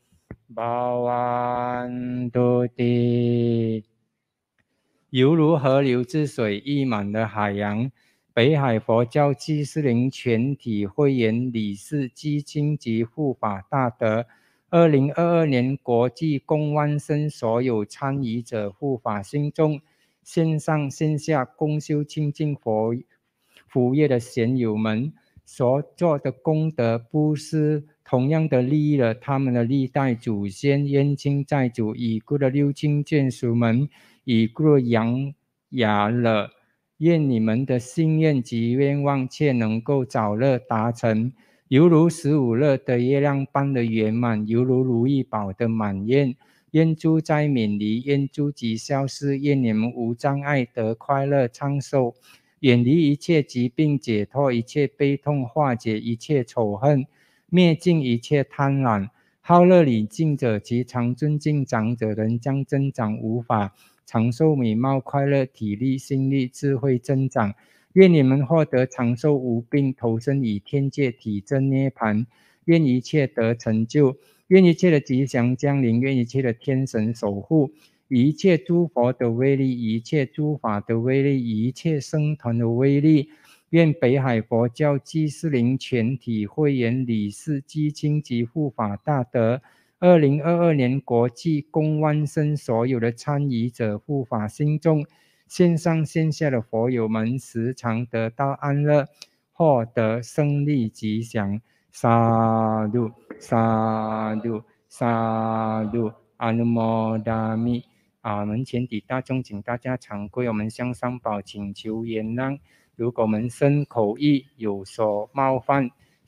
Bhavantu ti 犹如河流之水溢满了海洋，北海佛教济世林全体会员理事基金及护法大德，2022年国际公万生所有参与者护法信众，线上线下共修清净福业的贤友们所做的功德布施，同样的利益了他们的历代祖先冤亲债主已故的六亲眷属们，已故的扬雅了。愿你们的心愿及愿望却能够早日达成，犹如15日的月亮般的圆满，犹如如意宝的满愿。愿诸灾免离，愿诸疾消失，愿你们无障碍得快乐长寿，远离一切疾病，解脱一切悲痛，化解一切仇恨，灭尽一切贪婪。好乐礼敬者及常尊敬长者，人将增长无法，长寿美貌，快乐体力心力智慧增长。愿你们获得长寿无病，投身于天界体证涅槃。愿一切得成就，愿一切的吉祥降临，愿一切的天神守护，一切诸佛的威力，一切诸法的威力，一切僧团的威力。愿北海佛教济世林全体会员理事基金及护法大德，2022年国际公万生所有的参与者护法信众，线上线下的佛友们时常得到安乐，获得胜利吉祥。萨埵萨埵萨埵，阿努摩达米。门前的大众，请大家常跪，我们向上宝请求原谅。如果我们身口意有所冒犯，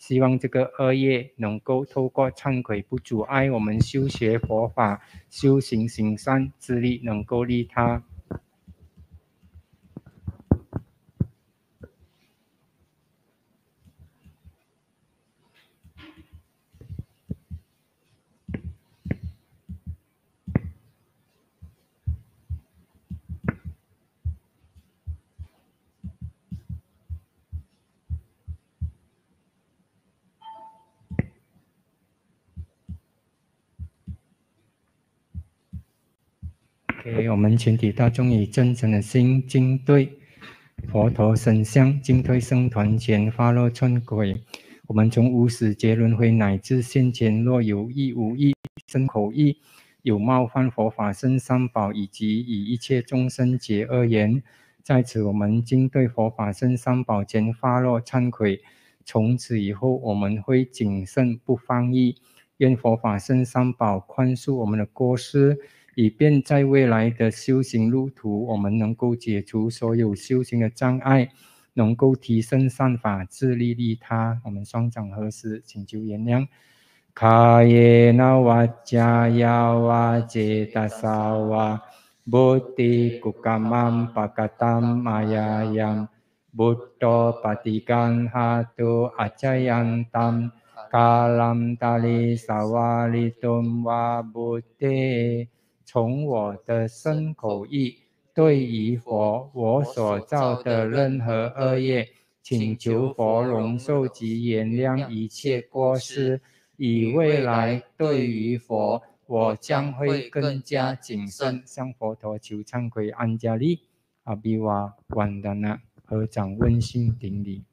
希望这个恶业能够透过忏悔，不阻碍我们修学佛法、修行行善之力，能够利他。OK， 我们全体大众以真诚的心敬对佛陀神像，敬对僧团前发落忏悔。我们从无始劫轮回乃至现前，若有意无意、身口意，有冒犯佛法僧三宝，以及以一切众生结恶缘，在此我们敬对佛法僧三宝前发落忏悔。从此以后，我们会谨慎不放逸。愿佛法僧三宝宽恕我们的过失，以便在未来的修行路途，我们能够解除所有修行的障碍，能够提升善法，自利利他。我们双掌合十，请求原谅。卡耶那瓦迦呀瓦杰达萨瓦布提古嘎曼巴嘎tam玛雅yam Buddha patikan hatu acayantam kalam tali sawalitum wa buddhe 从我的身口意对于佛我所造的任何恶业，请求佛容受及原谅一切过失，以未来对于佛我将会更加谨慎，向佛陀求忏悔。安加利阿比瓦万达那，合掌问讯顶礼。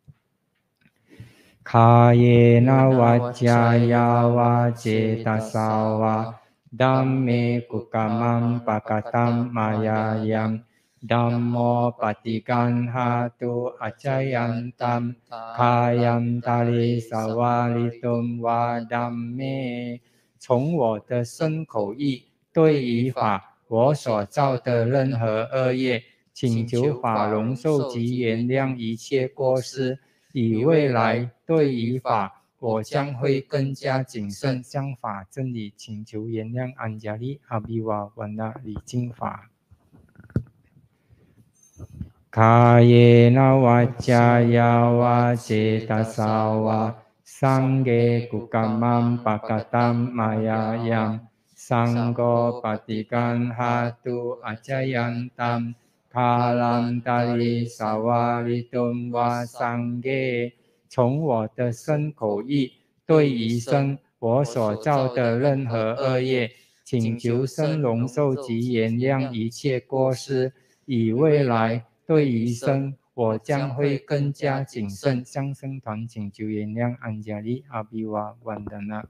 卡耶那瓦迦呀瓦杰达萨瓦Dhamme kukamam pakatam mayayam Dhammo patikan hatu acayantam Kayam tali sawalitum wa dhamme 从我的身口意对于法我所造的任何恶业，请求法容受及原谅一切过失，以未来对于法我将会更加谨慎，向法真理请求原谅。安加利阿比瓦万那礼敬法。卡耶那瓦迦呀瓦杰达萨瓦桑给古嘎曼巴嘎tam玛雅yam桑哥巴提干哈杜阿加yantam卡兰达利萨瓦利顿瓦桑给从我的身口意对于生我所造的任何恶业，请求生容受及原谅一切过失，以未来对于生我将会更加谨慎，向僧团请求原谅。安加利阿比瓦万达那。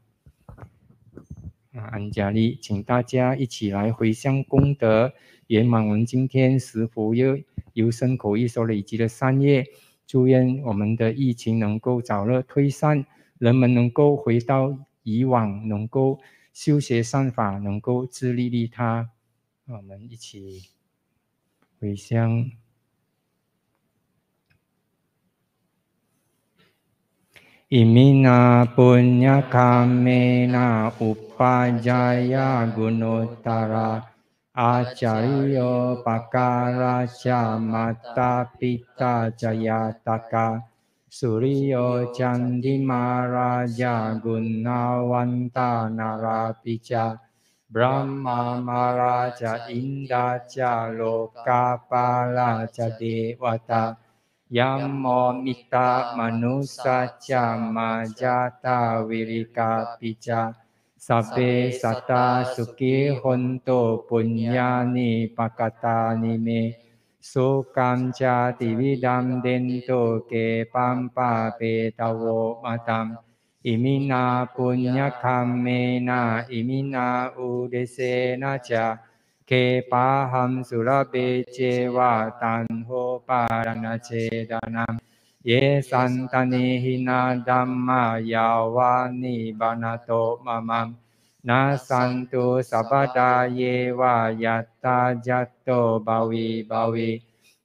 安加利，请大家一起来回向功德，圆满我们今天10福由身口意所累积的善业。祝愿我们的疫情能够早日退散，人们能够回到以往，能够修学善法，能够自利利他。我们一起回向。Imina punya kamena upajaya gunotara acariyo pakaraca mata pita jayataka Suryo candimaraja gunawanta narapica Brahma maraja indaca lokapala dewata Yammo mita manusaca majata wirika pica Sabbe sata suki honto punyani pakatani me Sukam ca dividam dento ke pampa petavo matam Imina punya kamena imina udesena ca Ke paham sulabe cewa tanho parana cedanam Ye santani hina dhamma yawani banato mamam Na santu sabada yewa yatta jatto bawi bawi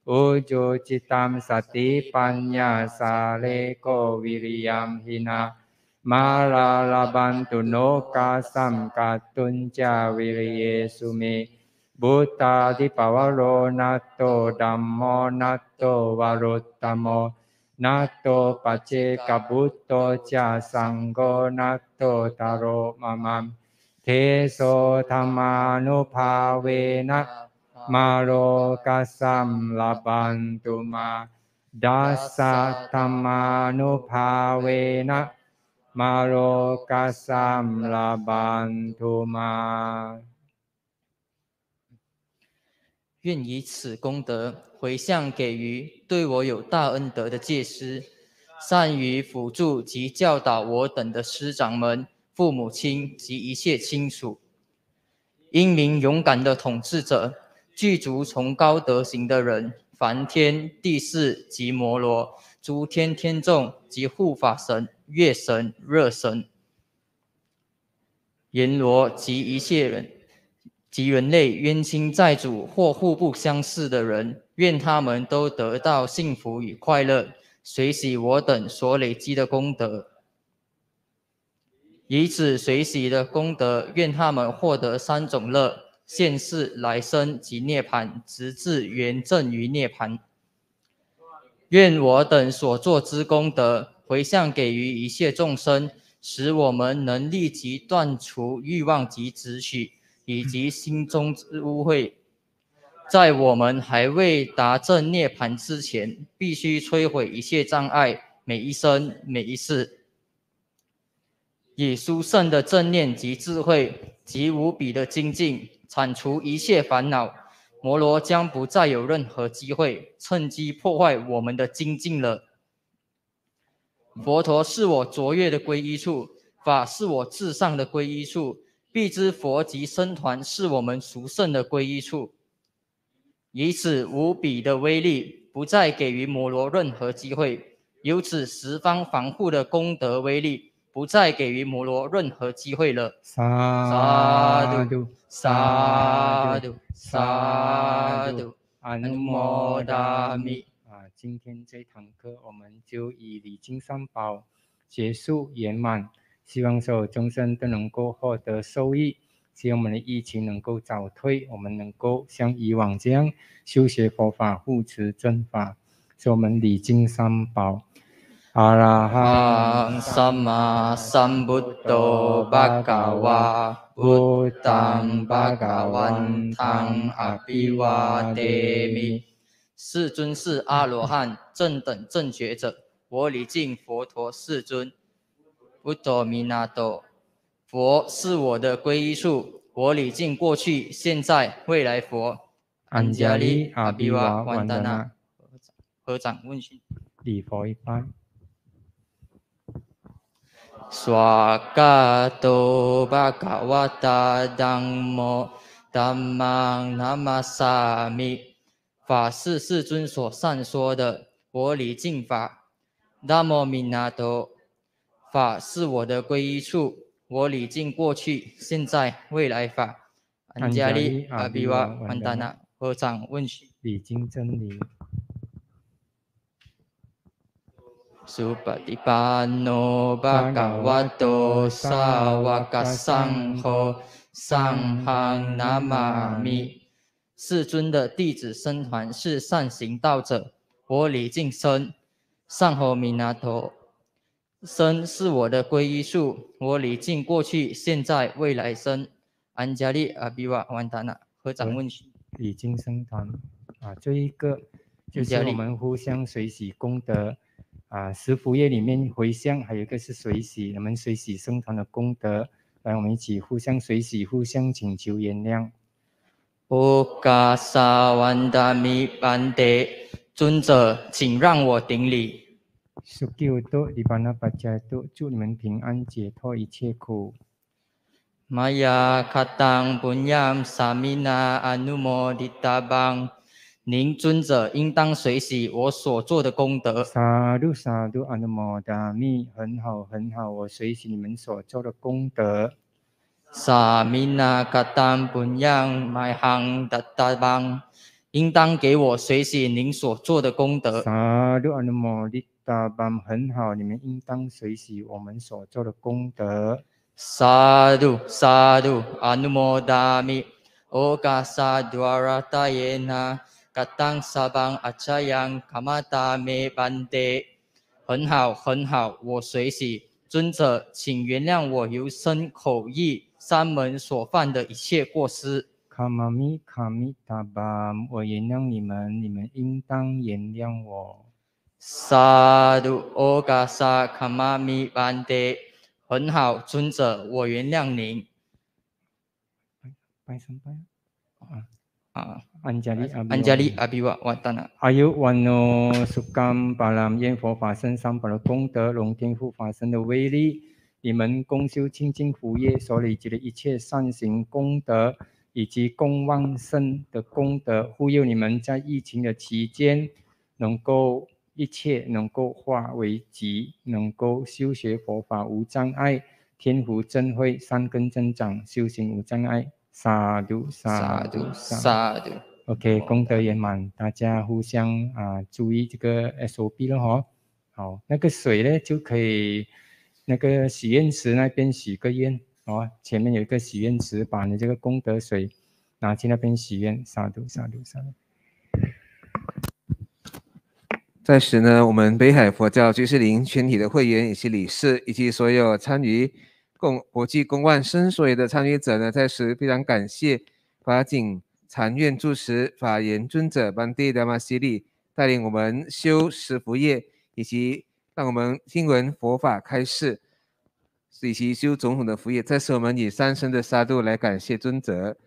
อุจุจิตัมสติปัญญาสาเลโกวิริยัมหินา มาลาลาบันตุโนกาสัมกัตตุญจาวิริเยสุเมบุตตาธิปวโรนัตโตดัมโมนัตโตวารุตตโมนัตโตปัจเจกบุตโตจาสังโฆนัตโตตารโรมะมัมเทโสธรรมานุภาเวนะมาโลกัสสัมลาบันตุมาดัสสะธรรมานุภาเวนะมาโลกัสสัมลาบันตุมา愿以此功德回向给予对我有大恩德的戒师，善于辅助及教导我等的师长们、父母亲及一切亲属。英明勇敢的统治者，具足崇高德行的人，梵天、地释及摩罗、诸天天众及护法神、月神、热神、阎罗及一切人。及人类冤亲债主或互不相识的人，愿他们都得到幸福与快乐，随喜我等所累积的功德。以此随喜的功德，愿他们获得三种乐：现世、来生及涅槃，直至圆正于涅槃。愿我等所作之功德，回向给予一切众生，使我们能立即断除欲望及执取。以及心中之污秽，在我们还未达正涅槃之前，必须摧毁一切障碍，每一生每一世，以殊胜的正念及智慧及无比的精进，铲除一切烦恼。摩罗将不再有任何机会趁机破坏我们的精进了。佛陀是我卓越的皈依处，法是我至上的皈依处。必知佛及僧团是我们殊胜的皈依处，以此无比的威力，不再给予摩罗任何机会；由此十方防护的功德威力，不再给予摩罗任何机会了。 萨度，萨度，萨度， 阿南无摩达米。 今天这堂课我们就以礼敬三宝结束圆满。希望所有众生都能够获得受益，希望我们的疫情能够早退，我们能够像以往这样修学佛法，护持正法，所以我们礼敬三宝。阿拉哈萨玛萨布多巴嘎瓦布当巴嘎วัน唐阿比瓦德米，世尊是阿罗汉正等正觉者，我礼敬佛陀世尊。布多米那多，佛是我的皈依处，我礼敬过去、现在、未来佛。安加利阿比瓦万达那，合掌问讯。 礼佛一拜。 swā gato bhagavata dhammo dhammang namasami，法是世尊所善说的，我礼敬法。Namo minato，法是我的皈依处，我礼敬过去、现在、未来法。安加利阿比瓦万达那，合掌问讯。 礼敬真理。 Supatipanno bhagavato sāvaka saṅgho saṅghang namami，世尊的弟子僧团是善行道者，我礼敬僧。上后弥那陀，僧是我的皈依处，我礼敬过去、现在、未来僧。安加利阿比瓦万达那，合掌问讯。 礼敬僧团这一个就是我们互相随喜功德十福业里面回向，还有一个是随喜，我们随喜僧团的功德，来我们一起互相随喜，互相请求原谅。 乌嘎萨万达米班德，尊者，请让我顶礼。 苏救多利巴那巴加多，祝你们平安解脱一切苦。 玛雅卡当布扬萨米那阿努摩迪达邦，您尊者应当随喜我所做的功德。 萨度萨度阿努摩达密，很好很好，我随喜你们所做的功德。萨米那卡当布扬麦行达达邦。 应当给我随喜您所做的功德。 萨度阿努摩利达班，很好，你们应当随喜我们所做的功德。 萨度萨度阿努摩达米，欧嘎萨杜阿拉达耶那，嘎当萨邦阿查扬卡玛达梅班德。很好，很好，我随喜。尊者，请原谅我由身口意三门所犯的一切过失。 卡玛米卡米达班，我原谅你们，你们应当原谅我。 萨度欧嘎萨卡玛米班德。很好，尊者，我原谅您。 拜三拜啊， 安加利阿比瓦瓦达那。 阿尤万诺苏甘巴拉念佛法身上把的功德，龙天护法身的威力，你们共修清净福业所累积的一切善行功德，以及供旺盛的功德，护佑你们在疫情的期间，能够一切能够化为吉，能够修学佛法无障碍，天福正慧，善根增长，修行无障碍。萨度萨度萨度。 OK， 功德圆满，大家互相注意这个 SOP 了哈。好，那个水呢就可以那个许愿池那边许个愿哦，前面有一个许愿池，把你这个功德水拿去那边许愿。萨度萨度萨度。 在此呢，我们北海佛教居士林全体的会员以及理事，以及所有参与国际公万生所有的参与者呢，在此非常感谢法景禅院住持法言尊者班蒂达玛西利带领我们修十福业，以及让我们听闻佛法开示，以及修种种的福业。在此我们以三声的沙度来感谢尊者。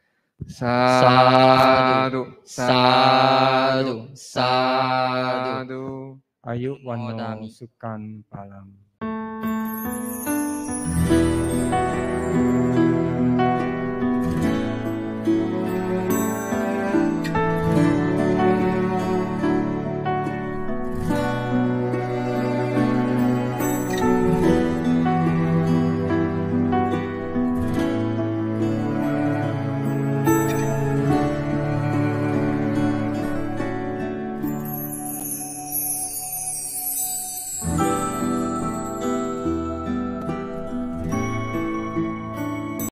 沙度沙度沙度。 阿尤万诺苏甘巴拉。